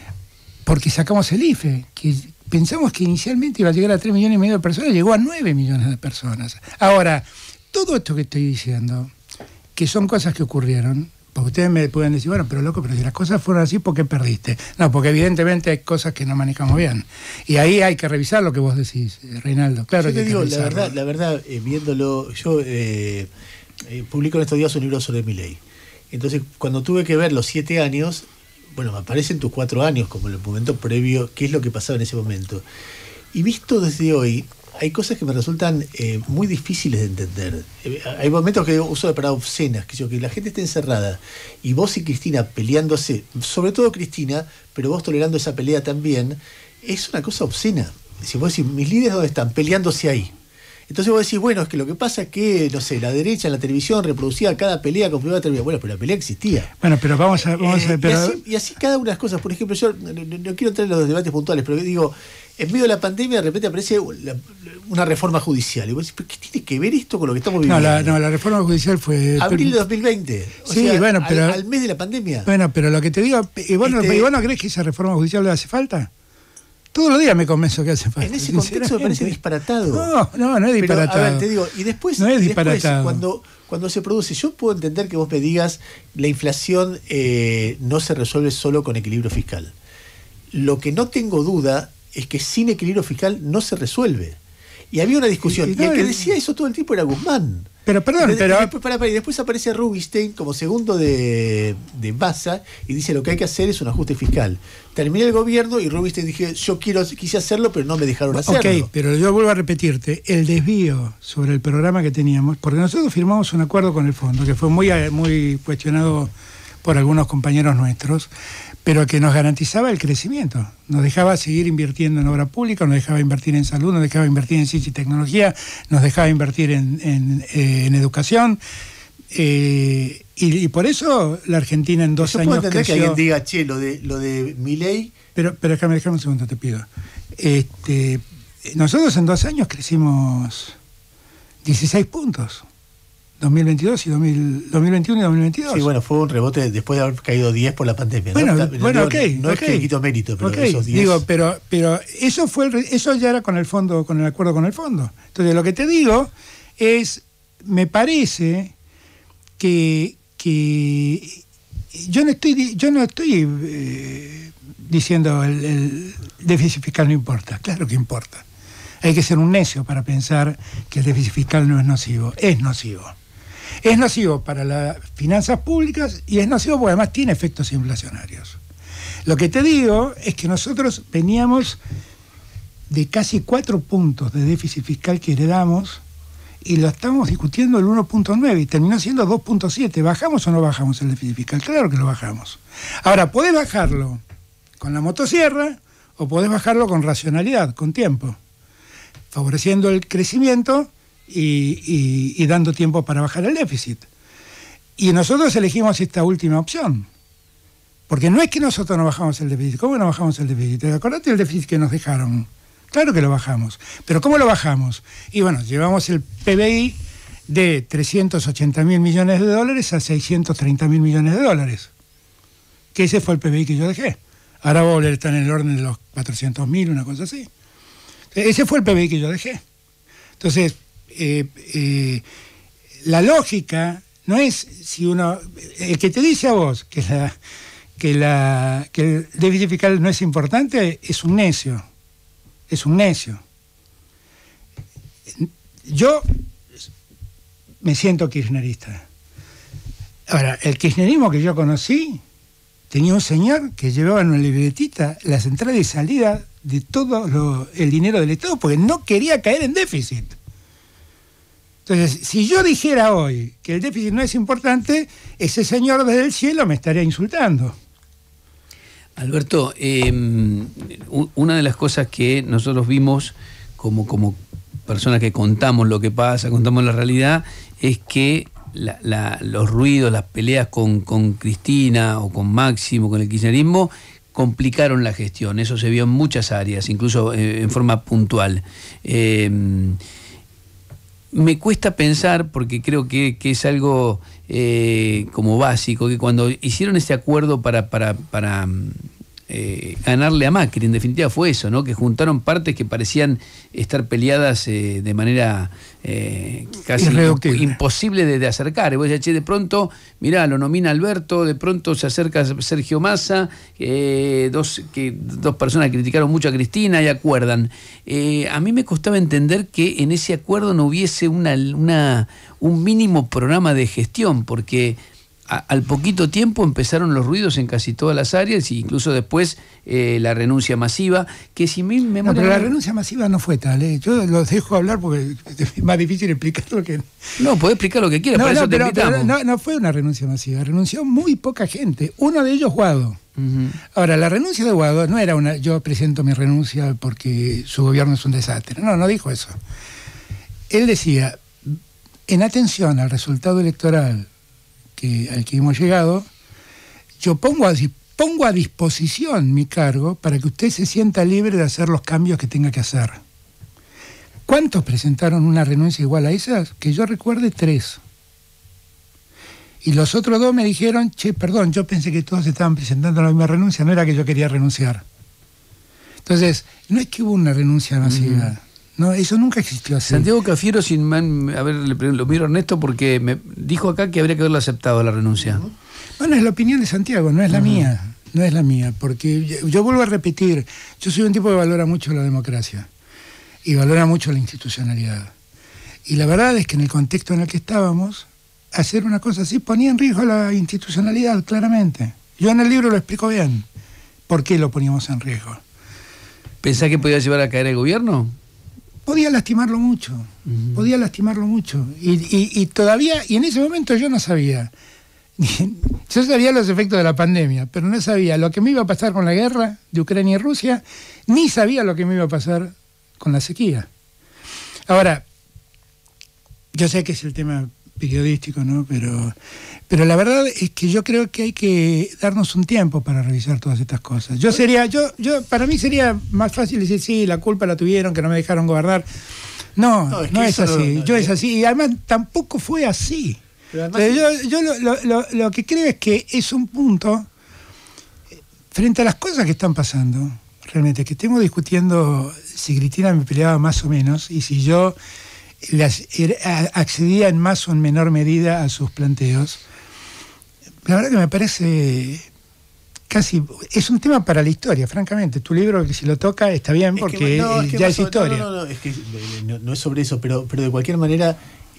porque sacamos el I F E, que pensamos que inicialmente iba a llegar a tres millones y medio de personas, llegó a nueve millones de personas. Ahora, todo esto que estoy diciendo, que son cosas que ocurrieron, porque ustedes me pueden decir, bueno, pero loco, pero si las cosas fueron así, ¿por qué perdiste? No, porque evidentemente hay cosas que no manejamos bien. Y ahí hay que revisar lo que vos decís, Reinaldo. Claro yo que te digo, hay que la verdad, la verdad eh, viéndolo, yo eh, eh, publico en estos días un libro sobre Milei. Entonces, cuando tuve que ver los siete años, bueno, me aparecen tus cuatro años como el momento previo, qué es lo que pasaba en ese momento. Y visto desde hoy, hay cosas que me resultan eh, muy difíciles de entender. Eh, hay momentos que uso la palabra obscenas, que, yo, que la gente esté encerrada y vos y Cristina peleándose, sobre todo Cristina, pero vos tolerando esa pelea también, es una cosa obscena. Si vos decís, mis líderes, ¿dónde están? Peleándose ahí. Entonces vos decís, bueno, es que lo que pasa es que, no sé, la derecha en la televisión reproducía cada pelea con privada terminada. Bueno, pero la pelea existía. Bueno, pero vamos a... Vamos eh, a pero... y, así, y así cada una de las cosas. Por ejemplo, yo no, no, no quiero entrar en los debates puntuales, pero digo, en medio de la pandemia de repente aparece la, una reforma judicial. Y vos decís, ¿pero qué tiene que ver esto con lo que estamos viviendo? No, la, no, la reforma judicial fue... Abril de dos mil veinte. O sí, sea, bueno, pero... Al, al mes de la pandemia. Bueno, pero lo que te digo... ¿Y vos, este... ¿y vos no crees que esa reforma judicial le hace falta? Todos los días me convenzo que hace falta. En ese contexto me parece disparatado. No, no, no es disparatado. Pero, a ver, te digo, y después, no es y disparatado. después cuando, cuando se produce, yo puedo entender que vos me digas, la inflación eh, no se resuelve solo con equilibrio fiscal. Lo que no tengo duda es que sin equilibrio fiscal no se resuelve. Y había una discusión, y, y, no, y el que decía eso todo el tiempo era Guzmán. Pero perdón, y pero... Y después, para, para, y después aparece Rubinstein como segundo de, de Massa y dice lo que hay que hacer es un ajuste fiscal. Terminé el gobierno y Rubinstein dije, yo quiero, quise hacerlo, pero no me dejaron hacerlo. Ok, pero yo vuelvo a repetirte, el desvío sobre el programa que teníamos, porque nosotros firmamos un acuerdo con el fondo, que fue muy, muy cuestionado por algunos compañeros nuestros, pero que nos garantizaba el crecimiento. Nos dejaba seguir invirtiendo en obra pública, nos dejaba invertir en salud, nos dejaba invertir en ciencia y tecnología, nos dejaba invertir en, en, eh, en educación. Eh, y, y por eso la Argentina en dos Yo años puedo entender creció... que alguien diga, che, lo de, lo de Milei... Pero, pero déjame, déjame un segundo, te pido. Este, nosotros en dos años crecimos dieciséis puntos. dos mil veintidós y dos mil, dos mil veintiuno y dos mil veintidós. Sí, bueno, fue un rebote después de haber caído diez por la pandemia. Bueno, ¿no? bueno, no, ok. No okay. es que le quito mérito, pero okay. esos diez... Digo, pero, pero eso fue el, eso ya era con el fondo, con el acuerdo con el fondo. Entonces, lo que te digo es, me parece que, que yo no estoy, yo no estoy eh, diciendo el, el déficit fiscal no importa. Claro que importa. Hay que ser un necio para pensar que el déficit fiscal no es nocivo. Es nocivo. Es nocivo para las finanzas públicas y es nocivo porque además tiene efectos inflacionarios. Lo que te digo es que nosotros veníamos de casi cuatro puntos de déficit fiscal que heredamos y lo estamos discutiendo el uno punto nueve y terminó siendo dos punto siete. ¿Bajamos o no bajamos el déficit fiscal? Claro que lo bajamos. Ahora, podés bajarlo con la motosierra o podés bajarlo con racionalidad, con tiempo, favoreciendo el crecimiento y, y, y dando tiempo para bajar el déficit. Y nosotros elegimos esta última opción. Porque no es que nosotros no bajamos el déficit. ¿Cómo no bajamos el déficit? Acordate el déficit que nos dejaron. Claro que lo bajamos. Pero ¿cómo lo bajamos? Y bueno, llevamos el P B I de trescientos ochenta mil millones de dólares a seiscientos treinta mil millones de dólares. Que ese fue el P B I que yo dejé. Ahora va a volver a estar en el orden de los cuatrocientos mil, una cosa así. Ese fue el P B I que yo dejé. Entonces, eh, eh, la lógica no es si uno... El que te dice a vos que, la, que, la, que el déficit fiscal no es importante es un necio. Es un necio. Yo me siento kirchnerista. Ahora, el kirchnerismo que yo conocí tenía un señor que llevaba en una libretita las entradas y salidas de todo lo, el dinero del Estado porque no quería caer en déficit. Entonces, si yo dijera hoy que el déficit no es importante, ese señor desde el cielo me estaría insultando. Alberto, eh, una de las cosas que nosotros vimos como, como personas que contamos lo que pasa, contamos la realidad, es que la, la, los ruidos, las peleas con, con Cristina o con Máximo, con el kirchnerismo, complicaron la gestión. Eso se vio en muchas áreas, incluso eh, en forma puntual. Eh, me cuesta pensar, porque creo que, que es algo eh, como básico, que cuando hicieron ese acuerdo para, para, para eh, ganarle a Macri, en definitiva fue eso, ¿no? Que juntaron partes que parecían estar peleadas eh, de manera eh, casi imposible de, de acercar. Y vos decís, che, de pronto, mirá, lo nomina Alberto, de pronto se acerca Sergio Massa, eh, dos, que, dos personas criticaron mucho a Cristina y acuerdan. Eh, a mí me costaba entender que en ese acuerdo no hubiese una, una, un mínimo programa de gestión, porque a, al poquito tiempo empezaron los ruidos en casi todas las áreas, e incluso después eh, la renuncia masiva, que si mi memoria... No, pero la renuncia masiva no fue tal, ¿eh? Yo los dejo hablar porque es más difícil explicarlo que... No, podés explicar lo que quieras, no, para no, eso te pero, invitamos. pero no, no fue una renuncia masiva, renunció muy poca gente, uno de ellos Guado. Uh-huh. Ahora, la renuncia de Guado no era una, yo presento mi renuncia porque su gobierno es un desastre, no, no dijo eso. Él decía, en atención al resultado electoral que, al que hemos llegado, yo pongo a, pongo a disposición mi cargo para que usted se sienta libre de hacer los cambios que tenga que hacer. ¿Cuántos presentaron una renuncia igual a esas? Que yo recuerde, tres. Y los otros dos me dijeron, che, perdón, yo pensé que todos estaban presentando la misma renuncia, no era que yo quería renunciar. Entonces, no es que hubo una renuncia masiva. Mm. No, eso nunca existió así. Santiago Cafiero, sin man, a ver, le, lo miro a Ernesto porque me dijo acá que habría que haberlo aceptado la renuncia. Bueno, es la opinión de Santiago, no es la uh-huh. mía, no es la mía, porque yo, yo vuelvo a repetir, yo soy un tipo que valora mucho la democracia y valora mucho la institucionalidad. Y la verdad es que en el contexto en el que estábamos, hacer una cosa así ponía en riesgo la institucionalidad, claramente. Yo en el libro lo explico bien, por qué lo poníamos en riesgo. ¿Pensás que podía llevar a caer el gobierno? Podía lastimarlo mucho, uh-huh. podía lastimarlo mucho. Y, y, y todavía, y en ese momento yo no sabía. Yo sabía los efectos de la pandemia, pero no sabía lo que me iba a pasar con la guerra de Ucrania y Rusia, ni sabía lo que me iba a pasar con la sequía. Ahora, yo sé que es el tema periodístico, ¿no? Pero, pero la verdad es que yo creo que hay que darnos un tiempo para revisar todas estas cosas. Yo sería, yo, yo, para mí sería más fácil decir, sí, la culpa la tuvieron, que no me dejaron gobernar. No, no es, no es así. No, no, yo no, es así. Y además tampoco fue así. Además, yo yo lo, lo, lo, lo que creo es que es un punto, frente a las cosas que están pasando, realmente, que estemos discutiendo si Cristina me peleaba más o menos, y si yo Las, accedía en más o en menor medida a sus planteos. La verdad que me parece casi, es un tema para la historia, francamente. Tu libro, que si lo toca, está bien, es porque que, no, es que ya es historia. No, no, no, es que no, no es sobre eso, pero, pero de cualquier manera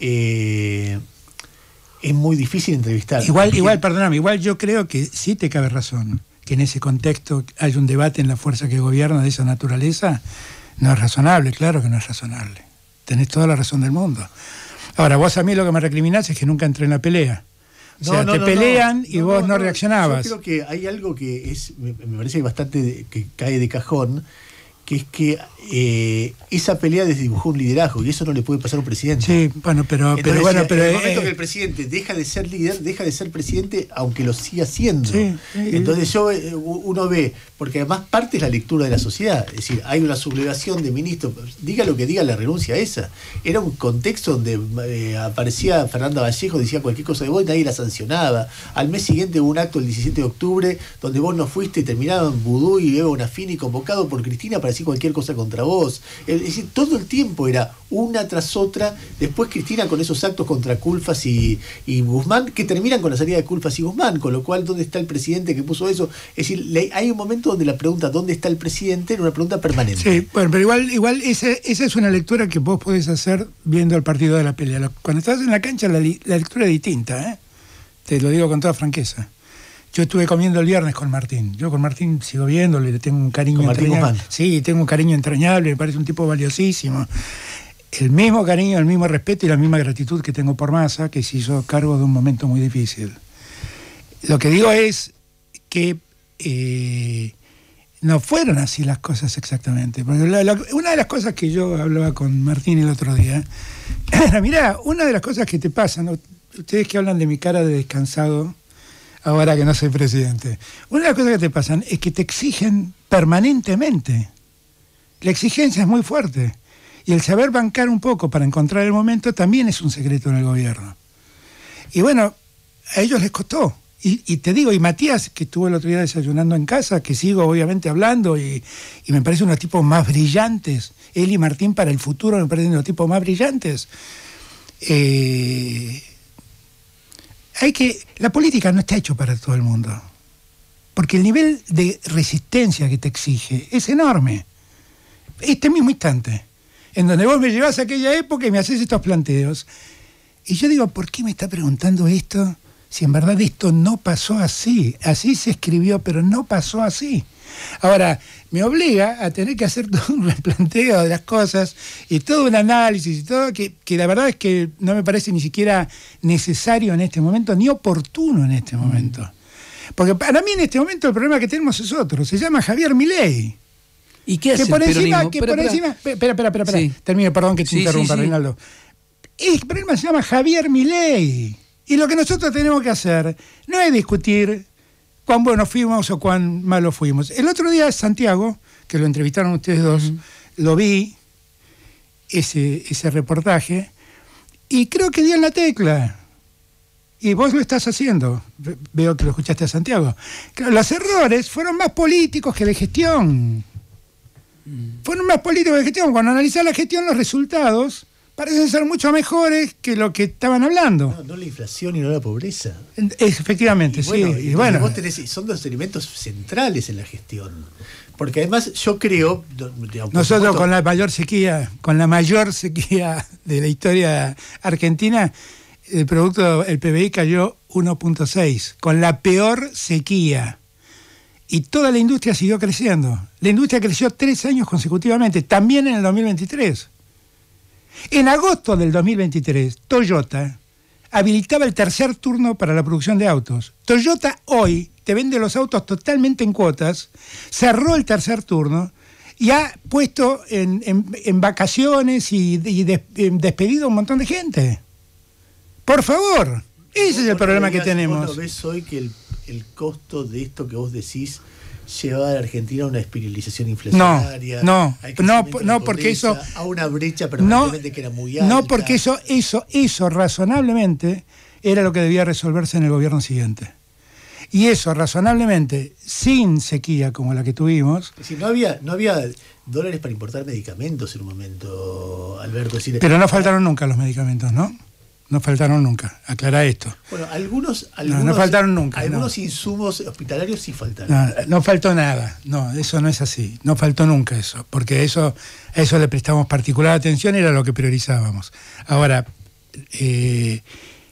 eh, es muy difícil entrevistar. Igual, igual, perdóname, igual yo creo que sí te cabe razón, que en ese contexto hay un debate en la fuerza que gobierna de esa naturaleza. No es razonable, claro que no es razonable. Tenés toda la razón del mundo. Ahora, vos a mí lo que me recriminás es que nunca entré en la pelea. O sea, no, no, te no, pelean no, y no, vos no, no reaccionabas. Yo creo que hay algo que es, me, me parece bastante de, que cae de cajón, que es que eh, esa pelea desdibujó un liderazgo y eso no le puede pasar a un presidente. Sí, bueno, pero... Entonces, pero, bueno, pero en el momento eh, que el presidente deja de ser líder, deja de ser presidente aunque lo siga siendo. Sí, sí, Entonces yo uno ve, porque además parte es la lectura de la sociedad, es decir, hay una sublevación de ministros, diga lo que diga la renuncia esa. Era un contexto donde eh, aparecía Fernanda Vallejo, decía cualquier cosa de vos y nadie la sancionaba. Al mes siguiente hubo un acto el diecisiete de octubre donde vos no fuiste y terminaban Vudú y Eva Bonafini convocado por Cristina para decir cualquier cosa contra vos. Es decir, todo el tiempo era una tras otra. Después Cristina con esos actos contra Culfas y, y Guzmán, que terminan con la salida de Culfas y Guzmán, con lo cual, ¿dónde está el presidente que puso eso? Es decir, le, hay un momento donde la pregunta ¿dónde está el presidente? Era una pregunta permanente. Sí, bueno, pero igual, igual esa, esa es una lectura que vos podés hacer viendo el partido de la pelea. Cuando estás en la cancha la, la lectura es distinta, ¿eh? Te lo digo con toda franqueza. Yo estuve comiendo el viernes con Martín. Yo con Martín sigo viéndole, le tengo un cariño entrañable. Sí, tengo un cariño entrañable, me parece un tipo valiosísimo. El mismo cariño, el mismo respeto y la misma gratitud que tengo por Massa, que se hizo cargo de un momento muy difícil. Lo que digo es que eh, no fueron así las cosas exactamente. Porque la, la, una de las cosas que yo hablaba con Martín el otro día era, mirá, una de las cosas que te pasan, ¿no? Ustedes que hablan de mi cara de descansado, ahora que no soy presidente, una de las cosas que te pasan es que te exigen permanentemente. La exigencia es muy fuerte. Y el saber bancar un poco para encontrar el momento también es un secreto en el gobierno. Y bueno, a ellos les costó. Y, y te digo, y Matías, que estuvo el otro día desayunando en casa, que sigo obviamente hablando, y, y me parecen los tipos más brillantes, él y Martín para el futuro me parecen los tipos más brillantes. Eh, hay que, la política no está hecho para todo el mundo, porque el nivel de resistencia que te exige es enorme. Este mismo instante, en donde vos me llevás a aquella época y me haces estos planteos, y yo digo, ¿por qué me está preguntando esto? Si en verdad esto no pasó así, así se escribió, pero no pasó así. Ahora, me obliga a tener que hacer todo un replanteo de las cosas y todo un análisis y todo, que, que la verdad es que no me parece ni siquiera necesario en este momento, ni oportuno en este momento. Porque para mí en este momento el problema que tenemos es otro, se llama Javier Milei. ¿Y qué hace que por el encima, peronismo? que Pero, por pero, encima, espera, espera, espera, espera. Sí. Termino, perdón que te Sí, interrumpa, sí, sí. Reinaldo. El problema se llama Javier Milei. Y lo que nosotros tenemos que hacer no es discutir cuán buenos fuimos o cuán malos fuimos. El otro día Santiago, que lo entrevistaron ustedes dos, uh-huh. lo vi, ese, ese reportaje, y creo que dio en la tecla. Y vos lo estás haciendo. Veo que lo escuchaste a Santiago. Claro, los errores fueron más políticos que de gestión. Fueron más políticos de gestión. Cuando analizás la gestión, los resultados parecen ser mucho mejores que lo que estaban hablando. No, no la inflación y no la pobreza. Efectivamente, y bueno, sí. Y bueno, vos tenés, son dos elementos centrales en la gestión. Porque además yo creo... Digamos, nosotros supuesto, con la mayor sequía, con la mayor sequía de la historia argentina, el producto, el P B I cayó uno punto seis, con la peor sequía. Y toda la industria siguió creciendo. La industria creció tres años consecutivamente, también en el dos mil veintitrés. En agosto del dos mil veintitrés, Toyota habilitaba el tercer turno para la producción de autos. Toyota hoy te vende los autos totalmente en cuotas, cerró el tercer turno y ha puesto en, en, en vacaciones y, y des, en despedido a un montón de gente. Por favor, ese es el problema que tenemos. ¿Vos no ves hoy que el, el costo de esto que vos decís lleva a la Argentina a una espiralización inflacionaria? No, no, no, no, porque eso... A una brecha permanentemente no, que era muy alta. No, porque eso, eso, eso razonablemente era lo que debía resolverse en el gobierno siguiente. Y eso razonablemente, sin sequía como la que tuvimos... Es decir, no había, no había dólares para importar medicamentos en un momento, Alberto. Es decir, pero no faltaron nunca los medicamentos, ¿no? No faltaron nunca, aclara esto. Bueno, algunos, algunos, no, no faltaron nunca. Algunos no. insumos hospitalarios sí faltaron. No, no faltó nada, no, eso no es así, no faltó nunca eso, porque eso, a eso le prestamos particular atención y era lo que priorizábamos. Ahora, eh,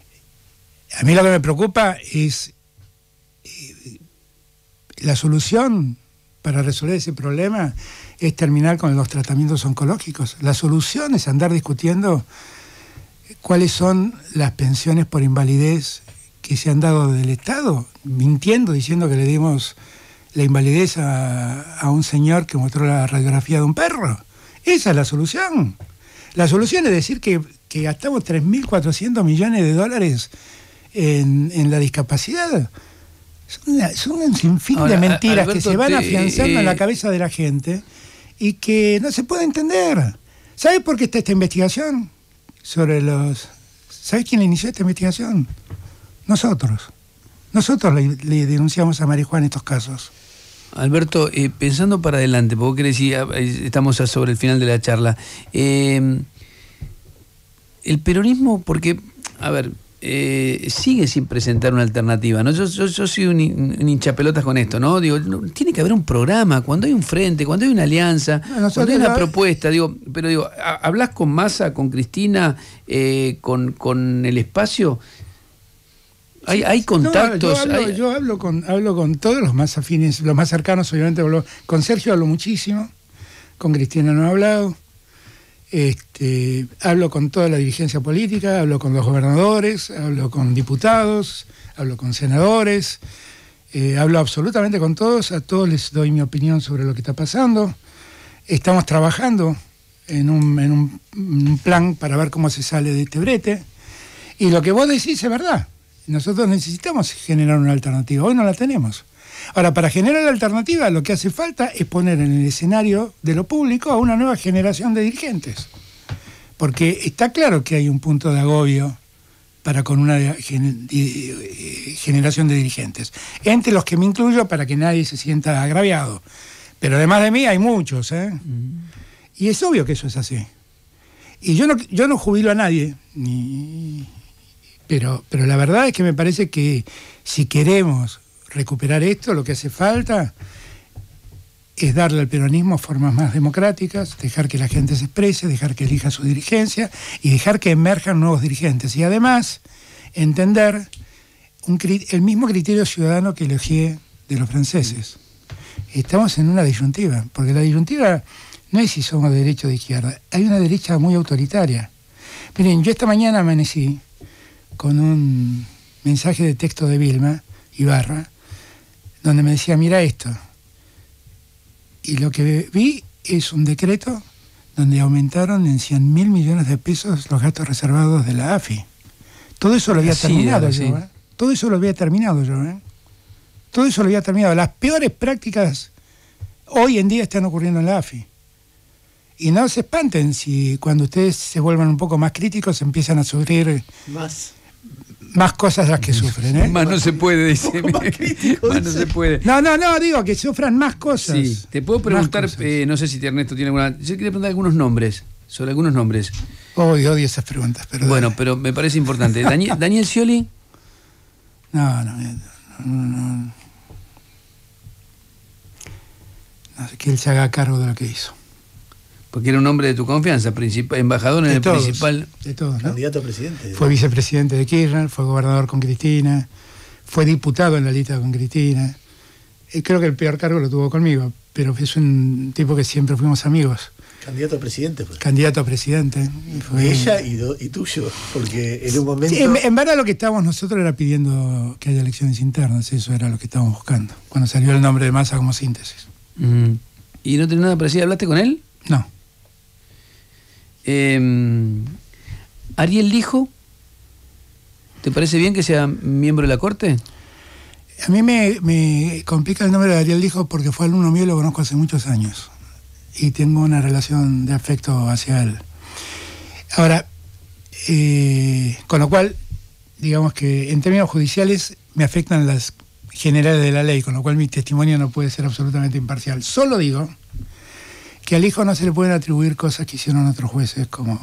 a mí lo que me preocupa es eh, la solución para resolver ese problema es terminar con los tratamientos oncológicos. La solución es andar discutiendo cuáles son las pensiones por invalidez que se han dado del Estado, mintiendo, diciendo que le dimos la invalidez a, a un señor que mostró la radiografía de un perro. Esa es la solución. La solución es decir que, que gastamos tres mil cuatrocientos millones de dólares en, en la discapacidad. Son, una, son un sinfín Ahora, de mentiras Alberto, que se van te, afianzando eh, en la cabeza de la gente y que no se puede entender. ¿Sabes por qué está esta investigación? Sobre los... ¿Sabes quién inició esta investigación? Nosotros. Nosotros le, le denunciamos a Marijuana estos casos. Alberto, eh, pensando para adelante, porque querés decir, estamos sobre el final de la charla. Eh, el peronismo, porque, a ver, eh, sigue sin presentar una alternativa, ¿no? Yo, yo, yo soy un, un hinchapelotas con esto, ¿no? Digo, no, tiene que haber un programa, cuando hay un frente, cuando hay una alianza, no, cuando hay una propuesta, digo, pero digo, ¿hablás con Massa, con Cristina, eh, con, con el espacio? ¿Hay, hay contactos? No, yo, hablo, hay... yo hablo con hablo con todos los más afines, los más cercanos, obviamente. Hablo, con Sergio hablo muchísimo, con Cristina no he hablado. Este, hablo con toda la dirigencia política, hablo con los gobernadores, hablo con diputados, hablo con senadores. Eh, hablo absolutamente con todos, a todos les doy mi opinión sobre lo que está pasando. Estamos trabajando en un, en un, un plan para ver cómo se sale de este brete. Y lo que vos decís es verdad. Nosotros necesitamos generar una alternativa. Hoy no la tenemos. Ahora, para generar la alternativa, lo que hace falta es poner en el escenario de lo público a una nueva generación de dirigentes. Porque está claro que hay un punto de agobio para con una gen- generación de dirigentes. Entre los que me incluyo, para que nadie se sienta agraviado. Pero además de mí hay muchos, ¿eh? Mm. Y es obvio que eso es así. Y yo no, yo no jubilo a nadie, ni... Pero, pero la verdad es que me parece que si queremos recuperar esto, lo que hace falta es darle al peronismo formas más democráticas, dejar que la gente se exprese, dejar que elija su dirigencia y dejar que emerjan nuevos dirigentes. Y además, entender un, el mismo criterio ciudadano que elegí de los franceses. Estamos en una disyuntiva, porque la disyuntiva no es si somos de derecha o de izquierda, hay una derecha muy autoritaria. Miren, yo esta mañana amanecí con un mensaje de texto de Vilma Ibarra, donde me decía, mira esto. Y lo que vi es un decreto donde aumentaron en cien mil millones de pesos los gastos reservados de la A F I. Todo eso lo había sí, terminado yo, ¿eh? Todo eso lo había terminado yo, ¿eh? Todo eso lo había terminado. Las peores prácticas hoy en día están ocurriendo en la A F I. Y no se espanten si cuando ustedes se vuelvan un poco más críticos empiezan a sufrir más, más cosas de las que sufren, ¿eh? Más no se puede, dice. Más, más no se puede. No, no, no, digo que sufran más cosas. Sí, te puedo preguntar, eh, no sé si Ernesto tiene alguna... Yo quería preguntar algunos nombres, sobre algunos nombres. Odio, odio esas preguntas, perdón. Bueno, pero me parece importante. Daniel, Daniel Scioli. No, no, no, no. No sé, que él se haga cargo de lo que hizo. Porque era un hombre de tu confianza, embajador en de el todos, principal... De todos, ¿no? Candidato a presidente. Fue vicepresidente de Kirchner, fue gobernador con Cristina, fue diputado en la lista con Cristina. Y creo que el peor cargo lo tuvo conmigo, pero es un tipo que siempre fuimos amigos. Candidato a presidente. Pues. Candidato a presidente. Y fue... ella y, do, y tuyo, porque en un momento... Sí, en, en verdad lo que estábamos nosotros era pidiendo que haya elecciones internas, eso era lo que estábamos buscando, cuando salió el nombre de Massa como síntesis. Mm. ¿Y no tenés nada parecido? ¿Hablaste con él? No. Eh, ¿Ariel Lijo? ¿Te parece bien que sea miembro de la Corte? A mí me, me complica el nombre de Ariel Lijo porque fue alumno mío y lo conozco hace muchos años. Y tengo una relación de afecto hacia él. Ahora, eh, con lo cual, digamos que en términos judiciales me afectan las generales de la ley, con lo cual mi testimonio no puede ser absolutamente imparcial. Solo digo que al hijo no se le pueden atribuir cosas que hicieron otros jueces, como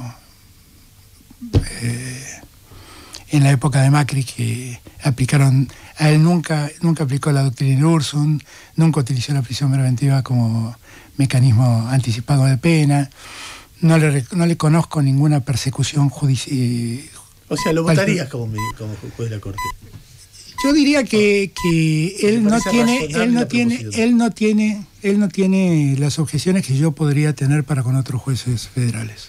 eh, en la época de Macri, que aplicaron, a él nunca, nunca aplicó la doctrina Ursum, nunca utilizó la prisión preventiva como mecanismo anticipado de pena, no le, no le conozco ninguna persecución judicial. O sea, lo votarías como, como juez de la Corte. Yo diría que, que él no tiene, él no tiene, él no tiene, él no tiene las objeciones que yo podría tener para con otros jueces federales.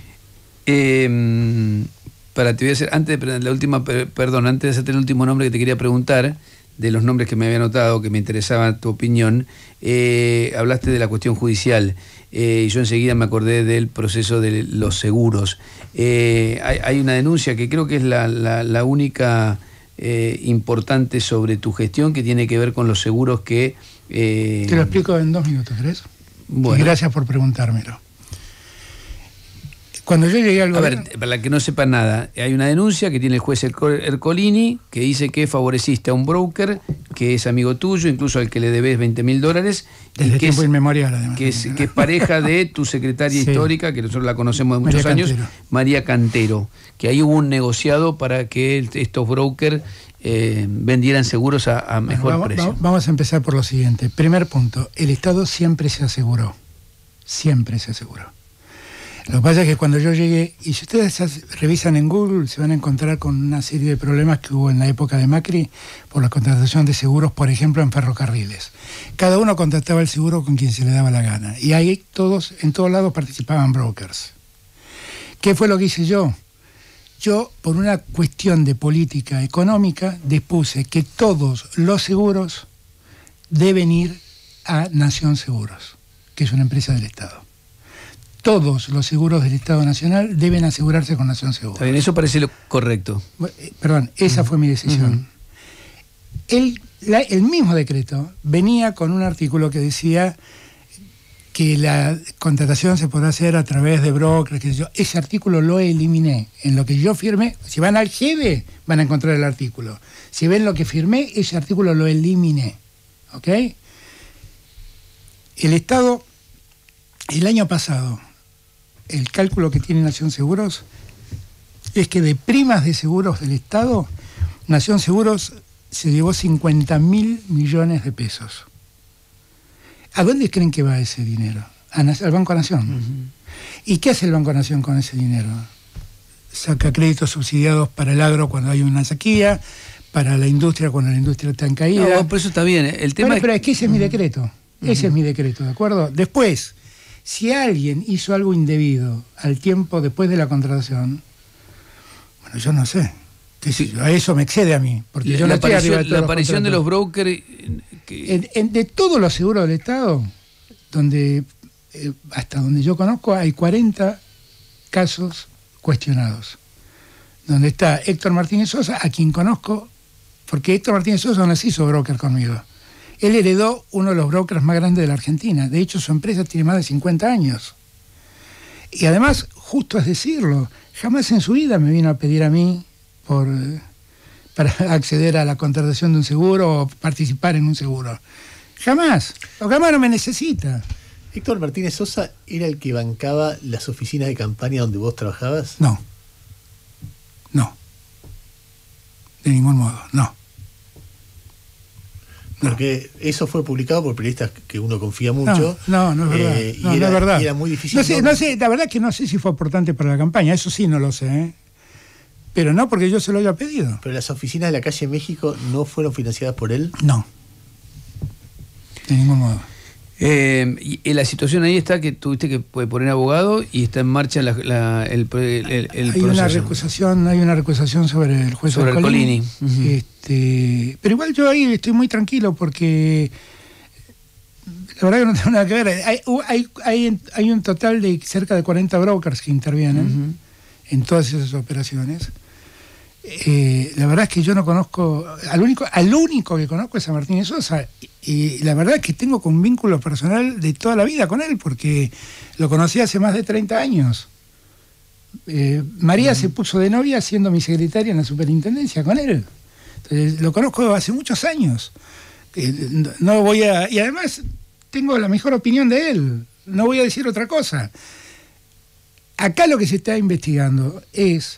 Eh, para te voy a hacer, antes de la última, perdón, antes de hacerte el último nombre que te quería preguntar, de los nombres que me había anotado, que me interesaba tu opinión, eh, hablaste de la cuestión judicial, eh, y yo enseguida me acordé del proceso de los seguros. Eh, hay, hay una denuncia que creo que es la, la, la única eh, importante sobre tu gestión, que tiene que ver con los seguros que... Eh, Te lo explico en dos minutos, ¿crees? Bueno. Y gracias por preguntármelo. Cuando yo llegué al gobierno... A ver, para la que no sepa nada, hay una denuncia que tiene el juez Ercolini que dice que favoreciste a un broker que es amigo tuyo, incluso al que le debes veinte mil dólares. Desde y que tiempo es, inmemorial, además. Que es, que es pareja de tu secretaria sí. histórica, que nosotros la conocemos de muchos María años, Cantero. María Cantero. Que ahí hubo un negociado para que estos brokers eh, vendieran seguros a, a mejor bueno, vamos, precio. Vamos a empezar por lo siguiente. Primer punto, el Estado siempre se aseguró. Siempre se aseguró. Lo que pasa es que cuando yo llegué, y si ustedes revisan en Google, se van a encontrar con una serie de problemas que hubo en la época de Macri por la contratación de seguros, por ejemplo, en ferrocarriles. Cada uno contrataba el seguro con quien se le daba la gana. Y ahí todos, en todos lados participaban brokers. ¿Qué fue lo que hice yo? Yo, por una cuestión de política económica, dispuse que todos los seguros deben ir a Nación Seguros, que es una empresa del Estado. Todos los seguros del Estado Nacional deben asegurarse con Nación Seguros. Está bien, eso parece lo correcto. Perdón, esa uh-huh. fue mi decisión. Uh-huh. el, la, el mismo decreto venía con un artículo que decía que la contratación se podrá hacer a través de brokers, que yo. Ese artículo lo eliminé. En lo que yo firmé, si van al G E B E, van a encontrar el artículo. Si ven lo que firmé, ese artículo lo eliminé. ¿Ok? El Estado, el año pasado, el cálculo que tiene Nación Seguros es que de primas de seguros del Estado, Nación Seguros se llevó cincuenta mil millones de pesos. ¿A dónde creen que va ese dinero? Al Banco Nación. Uh-huh. ¿Y qué hace el Banco Nación con ese dinero? Saca créditos subsidiados para el agro cuando hay una sequía, para la industria cuando la industria está en caída. No, por eso está bien. El tema bueno, es... pero es que ese es mi decreto. Uh-huh. Ese es mi decreto, ¿de acuerdo? Después, si alguien hizo algo indebido al tiempo después de la contratación, bueno, yo no sé. Sí. A eso me excede a mí. Porque la, yo no la estoy aparición, arriba de todos la los aparición de los contratos. brokers... Que... En, en, de todos los seguros del Estado, donde eh, hasta donde yo conozco, hay cuarenta casos cuestionados. Donde está Héctor Martínez Sosa, a quien conozco, porque Héctor Martínez Sosa no se hizo broker conmigo. Él heredó uno de los brokers más grandes de la Argentina. De hecho, su empresa tiene más de cincuenta años. Y además, justo es decirlo, jamás en su vida me vino a pedir a mí por, para acceder a la contratación de un seguro o participar en un seguro. Jamás. O jamás no me necesita. Héctor Martínez Sosa era el que bancaba las oficinas de campaña donde vos trabajabas. No. No. De ningún modo, no. Porque no. Eso fue publicado por periodistas que uno confía mucho. No, no, no es verdad. Eh, no, y era, no es verdad. Y era muy difícil. No sé, no sé, la verdad es que no sé si fue importante para la campaña, eso sí no lo sé, ¿eh? Pero no porque yo se lo haya pedido. ¿Pero las oficinas de la calle México no fueron financiadas por él? No. De ningún modo. Eh, y la situación ahí está que tuviste que poner abogado y está en marcha la, la, el, el, el, el hay proceso. Una recusación, hay una recusación sobre el juez sobre Ercolini. El uh-huh. este, pero igual yo ahí estoy muy tranquilo porque la verdad que no tengo nada que ver. Hay, hay, hay, hay un total de cerca de cuarenta brokers que intervienen uh-huh. en todas esas operaciones. Eh, la verdad es que yo no conozco, al único, al único que conozco es a Martínez Sosa, y, y la verdad es que tengo un vínculo personal de toda la vida con él, porque lo conocí hace más de treinta años. Eh, María uh-huh. se puso de novia siendo mi secretaria en la superintendencia con él. Entonces, lo conozco hace muchos años. Eh, no, no voy a, y además tengo la mejor opinión de él, no voy a decir otra cosa. Acá lo que se está investigando es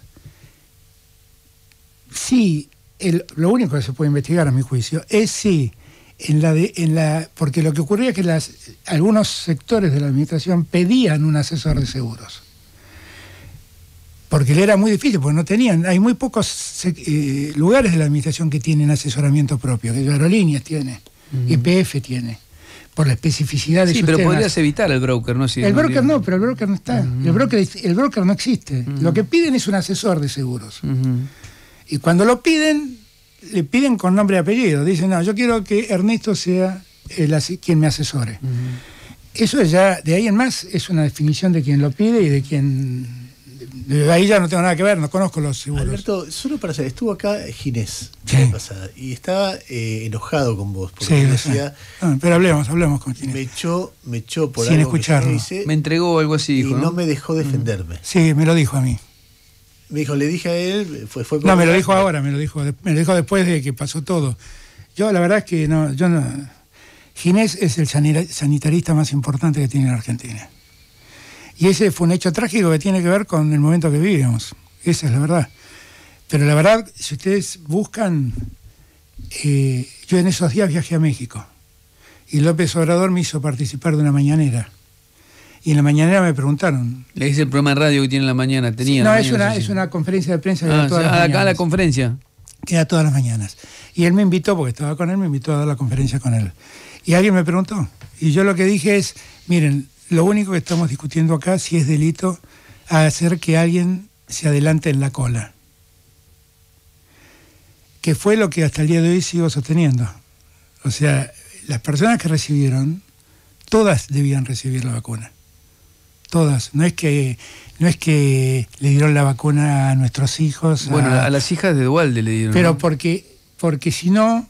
si, el, lo único que se puede investigar a mi juicio, es si, en la de, en la, porque lo que ocurría es que las, algunos sectores de la administración pedían un asesor de seguros. Porque le era muy difícil, porque no tenían, hay muy pocos eh, lugares de la administración que tienen asesoramiento propio, que Aerolíneas tiene, uh-huh. Y P F tiene, por la especificidad de sí, sus pero temas. podrías evitar el broker, ¿no? Si el no broker habría... no, pero el broker no está. Uh-huh. El broker, el broker no existe. Uh-huh. Lo que piden es un asesor de seguros. Uh-huh. Y cuando lo piden, le piden con nombre y apellido. Dicen, no, yo quiero que Ernesto sea el, quien me asesore. Uh-huh. Eso ya, de ahí en más, es una definición de quien lo pide y de quien... De ahí ya no tengo nada que ver, no conozco los seguros. Alberto, solo para saber, estuvo acá Ginés sí. la pasada y estaba eh, enojado con vos. Porque sí, decía, no, pero hablemos, hablemos con Ginés. Me echó, me echó por Sin algo escucharlo. que hice, me entregó algo así, y dijo, no, ¿no? me dejó defenderme. Sí, me lo dijo a mí. Me dijo, le dije a él, fue, fue No, me lo dijo ahora, me lo dijo, me lo dijo después de que pasó todo. Yo la verdad es que no, yo no. Ginés es el sanitarista más importante que tiene la Argentina. Y ese fue un hecho trágico que tiene que ver con el momento que vivimos. Esa es la verdad. Pero la verdad, si ustedes buscan, eh, yo en esos días viajé a México y López Obrador me hizo participar de una mañanera. Y en la mañanera me preguntaron. Le dice el programa de radio que tiene en la mañana. Tenía no, la es, mañana, una, sí, es sí. una conferencia de prensa que ah, da todas sí, las acá mañanas. a la conferencia. Que da todas las mañanas. Y él me invitó, porque estaba con él, me invitó a dar la conferencia con él. Y alguien me preguntó. Y yo lo que dije es, miren, lo único que estamos discutiendo acá, si es delito, hacer que alguien se adelante en la cola. Que fue lo que hasta el día de hoy sigo sosteniendo. O sea, las personas que recibieron, todas debían recibir la vacuna. Todas. No es que no es que le dieron la vacuna a nuestros hijos. Bueno, a, a las hijas de Duhalde le dieron. Pero ¿no? porque, porque si no,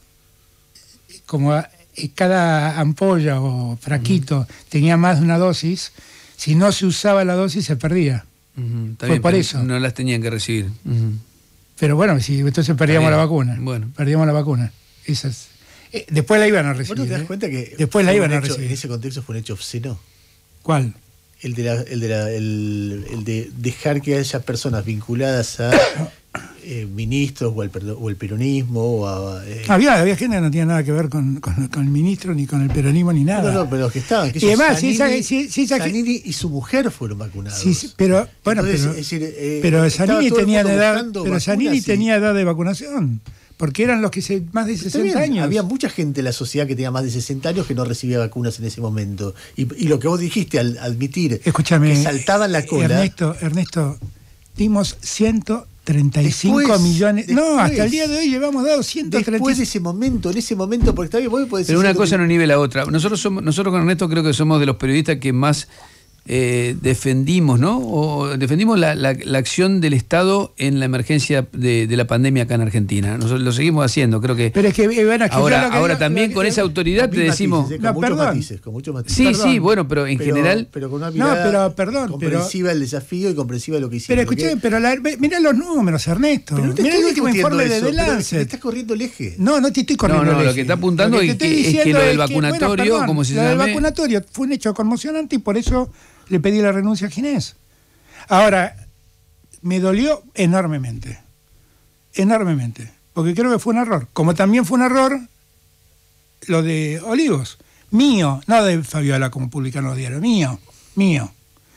como a, cada ampolla o fraquito uh-huh. tenía más de una dosis, si no se usaba la dosis se perdía. Uh-huh. Fue por eso. No las tenían que recibir. Uh-huh. Pero bueno, sí, entonces perdíamos la vacuna. Bueno. Perdíamos la vacuna. Esas. Eh, después la iban a recibir. ¿Vos no te das ¿eh? cuenta que después la iban a hecho, recibir? En ese contexto fue un hecho obsceno. ¿Cuál? El de, la, el, de la, el, el de dejar que haya personas vinculadas a eh, ministros o, al, o el peronismo. O a, eh. había, había gente que no tenía nada que ver con, con, con el ministro, ni con el peronismo, ni nada. No, no, pero los que estaban. Que y además, Zanini, si esa, si, si esa, Zanini y su mujer fueron vacunados. Sí, sí, pero, bueno, Entonces, pero, es decir, eh, pero Zanini tenía edad, pero Zanini y... tenía edad de vacunación. Porque eran los que se más de sesenta años. Había mucha gente en la sociedad que tenía más de sesenta años que no recibía vacunas en ese momento. Y, y lo que vos dijiste al admitir Escúchame, que saltaban la cola. Ernesto, Ernesto, dimos ciento treinta y cinco después, millones. Después, no, hasta el día de hoy llevamos dado ciento treinta. Después de ese momento, en ese momento, porque está bien, vos podés Pero una decir cosa que... no nivel la otra. Nosotros somos, nosotros con Ernesto creo que somos de los periodistas que más eh, defendimos, ¿no? O defendimos la, la, la acción del Estado en la emergencia de, de la pandemia acá en Argentina. Nosotros lo seguimos haciendo, creo que. Pero es que, bueno, es que ahora, que ahora digo, también lo, con lo, esa autoridad te decimos. Matices, eh, con no, muchos perdón. matices, con muchos matices. Sí, perdón. sí, bueno, pero en pero, general. Pero con una mirada no, pero, perdón, comprensiva pero, el desafío y comprensiva lo que hicieron. Pero escuché, pero la, mirá los números, Ernesto. Pero no te mirá el estoy último informe eso, de The pero Lancet. me estás corriendo el eje. No, no te estoy corriendo No, no, el eje. lo que está apuntando que es te que, estoy es que lo del es que, vacunatorio, bueno, perdón, como se lo del llame. vacunatorio fue un hecho conmocionante y por eso le pedí la renuncia a Ginés. Ahora, me dolió enormemente. Enormemente. Porque creo que fue un error. Como también fue un error lo de Olivos. Mío, no de Fabiola como publicaron los diarios. Mío, mío.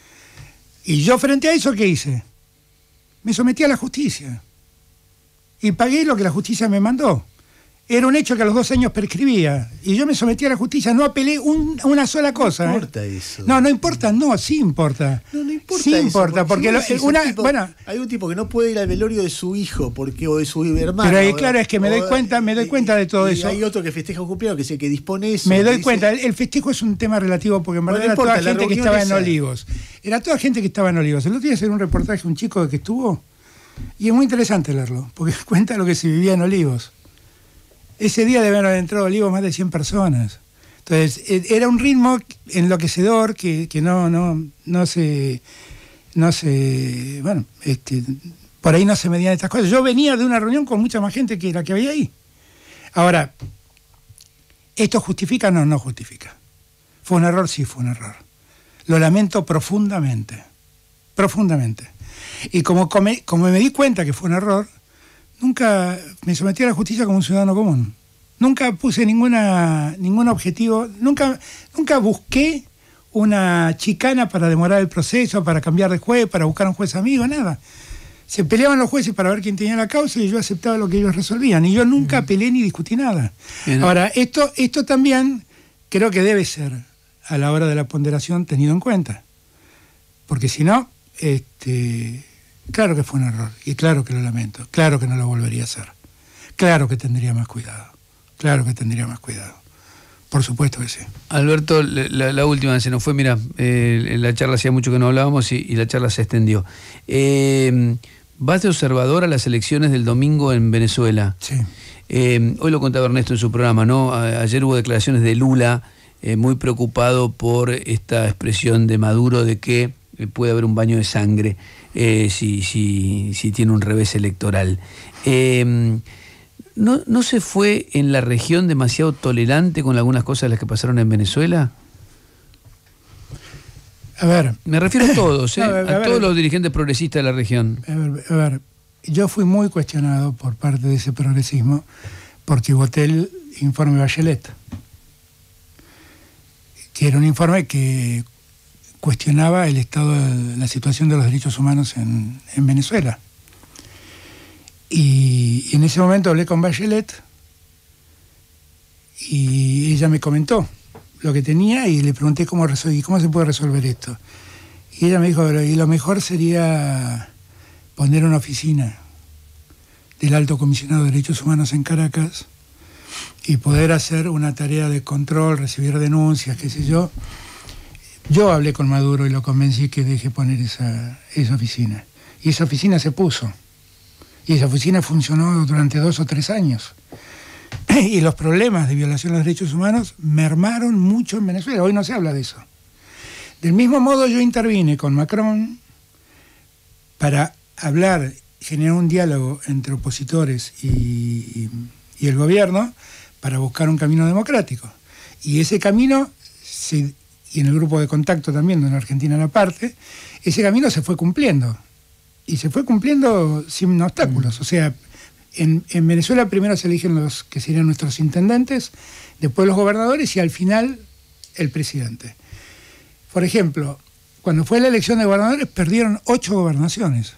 Y yo frente a eso, ¿qué hice? Me sometí a la justicia. Y pagué lo que la justicia me mandó. Era un hecho que a los dos años prescribía. Y yo me sometí a la justicia, no apelé un, una sola cosa. No importa ¿eh? eso. No, no importa, no, sí importa. No, no importa sí eso, importa, porque, porque lo, una, tipo, bueno, hay un tipo que no puede ir al velorio de su hijo porque o de su hermano. pero ahí, o, claro, es que me doy o, cuenta, me doy y, cuenta de todo y eso. Hay otro que festeja un cumpleaños que es el que dispone eso. Me doy dice, cuenta, el, el festejo es un tema relativo porque en verdad bueno, no era importa, toda gente que estaba esa. en Olivos. Era toda gente que estaba en Olivos. El otro día hacer un reportaje un chico que estuvo y es muy interesante leerlo, porque cuenta lo que se vivía en Olivos. Ese día deben haber entrado a Olivos más de cien personas. Entonces, era un ritmo enloquecedor que, que no, no, no se, no se, bueno, este, por ahí no se medían estas cosas. Yo venía de una reunión con mucha más gente que la que había ahí. Ahora, ¿esto justifica? No, no justifica. ¿Fue un error? Sí, fue un error. Lo lamento profundamente, profundamente. Y como, come, como me di cuenta que fue un error, nunca me sometí a la justicia como un ciudadano común. Nunca puse ninguna ningún objetivo, nunca, nunca busqué una chicana para demorar el proceso, para cambiar de juez, para buscar un juez amigo, nada. Se peleaban los jueces para ver quién tenía la causa y yo aceptaba lo que ellos resolvían. Y yo nunca peleé ni discutí nada. Bien. Ahora, esto, esto también creo que debe ser, a la hora de la ponderación, tenido en cuenta. Porque si no, este... claro que fue un error, y claro que lo lamento, claro que no lo volvería a hacer, claro que tendría más cuidado, claro que tendría más cuidado, por supuesto que sí. Alberto, la, la última se nos fue, mira, eh, la charla hacía mucho que no hablábamos y, y la charla se extendió. Eh, vas de observador a las elecciones del domingo en Venezuela. Sí. Eh, hoy lo contaba Ernesto en su programa, ¿no? A, ayer hubo declaraciones de Lula, eh, muy preocupado por esta expresión de Maduro de que puede haber un baño de sangre. Eh, si, si, si tiene un revés electoral. Eh, ¿no, ¿No se fue en la región demasiado tolerante con algunas cosas de las que pasaron en Venezuela? A ver. Me refiero a todos, ¿eh? No, a, ver, a todos los dirigentes progresistas de la región. A ver, a ver, yo fui muy cuestionado por parte de ese progresismo porque voté el informe Bachelet, que era un informe que cuestionaba el estado de la situación de los derechos humanos en, en Venezuela. Y, y en ese momento hablé con Bachelet y ella me comentó lo que tenía y le pregunté cómo, resol- cómo se puede resolver esto. Y ella me dijo, y lo mejor sería poner una oficina del Alto Comisionado de Derechos Humanos en Caracas y poder hacer una tarea de control, recibir denuncias, qué sé yo. Yo hablé con Maduro y lo convencí que deje poner esa, esa oficina. Y esa oficina se puso. Y esa oficina funcionó durante dos o tres años. Y los problemas de violación de los derechos humanos mermaron mucho en Venezuela. Hoy no se habla de eso. Del mismo modo yo intervine con Macron para hablar, generar un diálogo entre opositores y, y, y el gobierno para buscar un camino democrático. Y ese camino, se, y en el grupo de contacto también, donde Argentina era parte, ese camino se fue cumpliendo. Y se fue cumpliendo sin obstáculos. O sea, en, en Venezuela primero se eligen los que serían nuestros intendentes, después los gobernadores y al final el presidente. Por ejemplo, cuando fue la elección de gobernadores perdieron ocho gobernaciones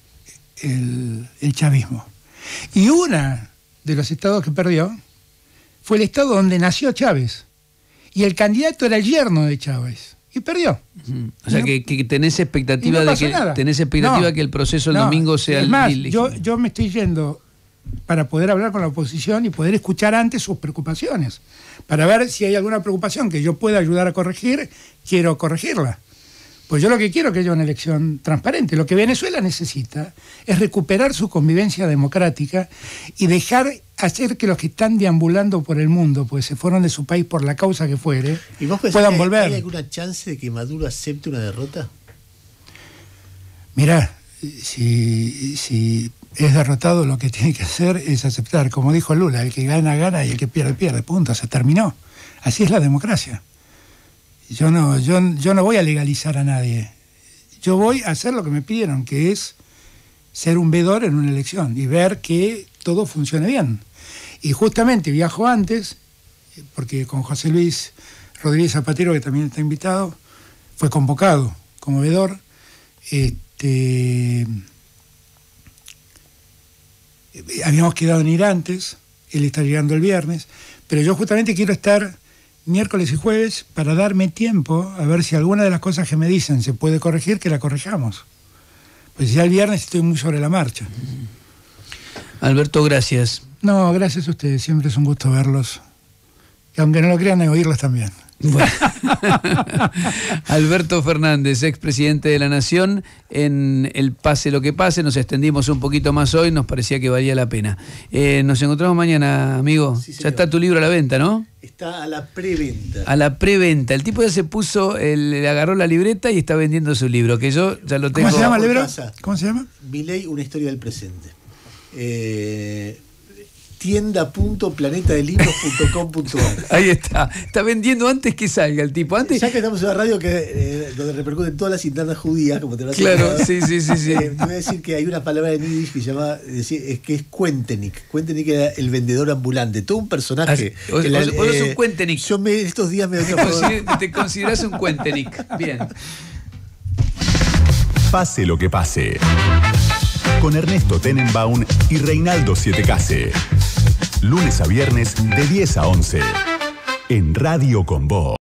el, el chavismo. Y una de los estados que perdió fue el estado donde nació Chávez. Y el candidato era el yerno de Chávez. Y perdió. Uh-huh. O sea, no, que, que tenés expectativa no de que nada. tenés expectativa no, que el proceso el no, domingo sea es más, el yo, yo me estoy yendo para poder hablar con la oposición y poder escuchar antes sus preocupaciones. Para ver si hay alguna preocupación que yo pueda ayudar a corregir, quiero corregirla. Pues yo lo que quiero es que haya una elección transparente. Lo que Venezuela necesita es recuperar su convivencia democrática y dejar hacer que los que están deambulando por el mundo, pues se fueron de su país por la causa que fuere, ¿Y vos puedan que volver. ¿Hay alguna chance de que Maduro acepte una derrota? Mirá, si, si es derrotado, lo que tiene que hacer es aceptar. Como dijo Lula, el que gana, gana y el que pierde, pierde. Punto, se terminó. Así es la democracia. Yo no, yo, yo no voy a legalizar a nadie. Yo voy a hacer lo que me pidieron, que es ser un vedor en una elección y ver que todo funcione bien. Y justamente viajo antes, porque con José Luis Rodríguez Zapatero, que también está invitado, fue convocado como vedor. Este, habíamos quedado en ir antes, él está llegando el viernes, pero yo justamente quiero estar miércoles y jueves para darme tiempo a ver si alguna de las cosas que me dicen se puede corregir, que la corrijamos. Pues ya el viernes estoy muy sobre la marcha. Alberto, gracias. No, gracias a ustedes, siempre es un gusto verlos. Y aunque no lo crean, oírlos también. Bueno. Alberto Fernández, expresidente de la Nación, en el Pase lo que pase, nos extendimos un poquito más hoy, nos parecía que valía la pena. Eh, nos encontramos mañana, amigo. Sí, ya está tu libro a la venta, ¿no? Está a la preventa. A la preventa. El tipo ya se puso, el, le agarró la libreta y está vendiendo su libro, que yo ya lo tengo. ¿Cómo se llama el libro? Casa. ¿Cómo se llama? Milei, una historia del presente. Eh... tienda punto planeta de libros punto com punto ar. Ahí está, está vendiendo antes que salga el tipo. Antes... Ya que estamos en una radio que, eh, donde repercuten todas las internas judías, como te lo has Claro, explicado, sí, sí, sí, sí. Eh, te voy a decir que hay una palabra en yiddish que se llama, es que es Cuentenik. Cuentenik era el vendedor ambulante, todo un personaje. Ah, vos, que la, vos, vos sos eh, un Cuentenik. Yo me, estos días me Te, consider, te considerás un Cuentenik. Bien. Pase lo que pase. Con Ernesto Tenenbaum y Reinaldo Sietecase. Lunes a viernes de diez a once. En Radio Con Vos.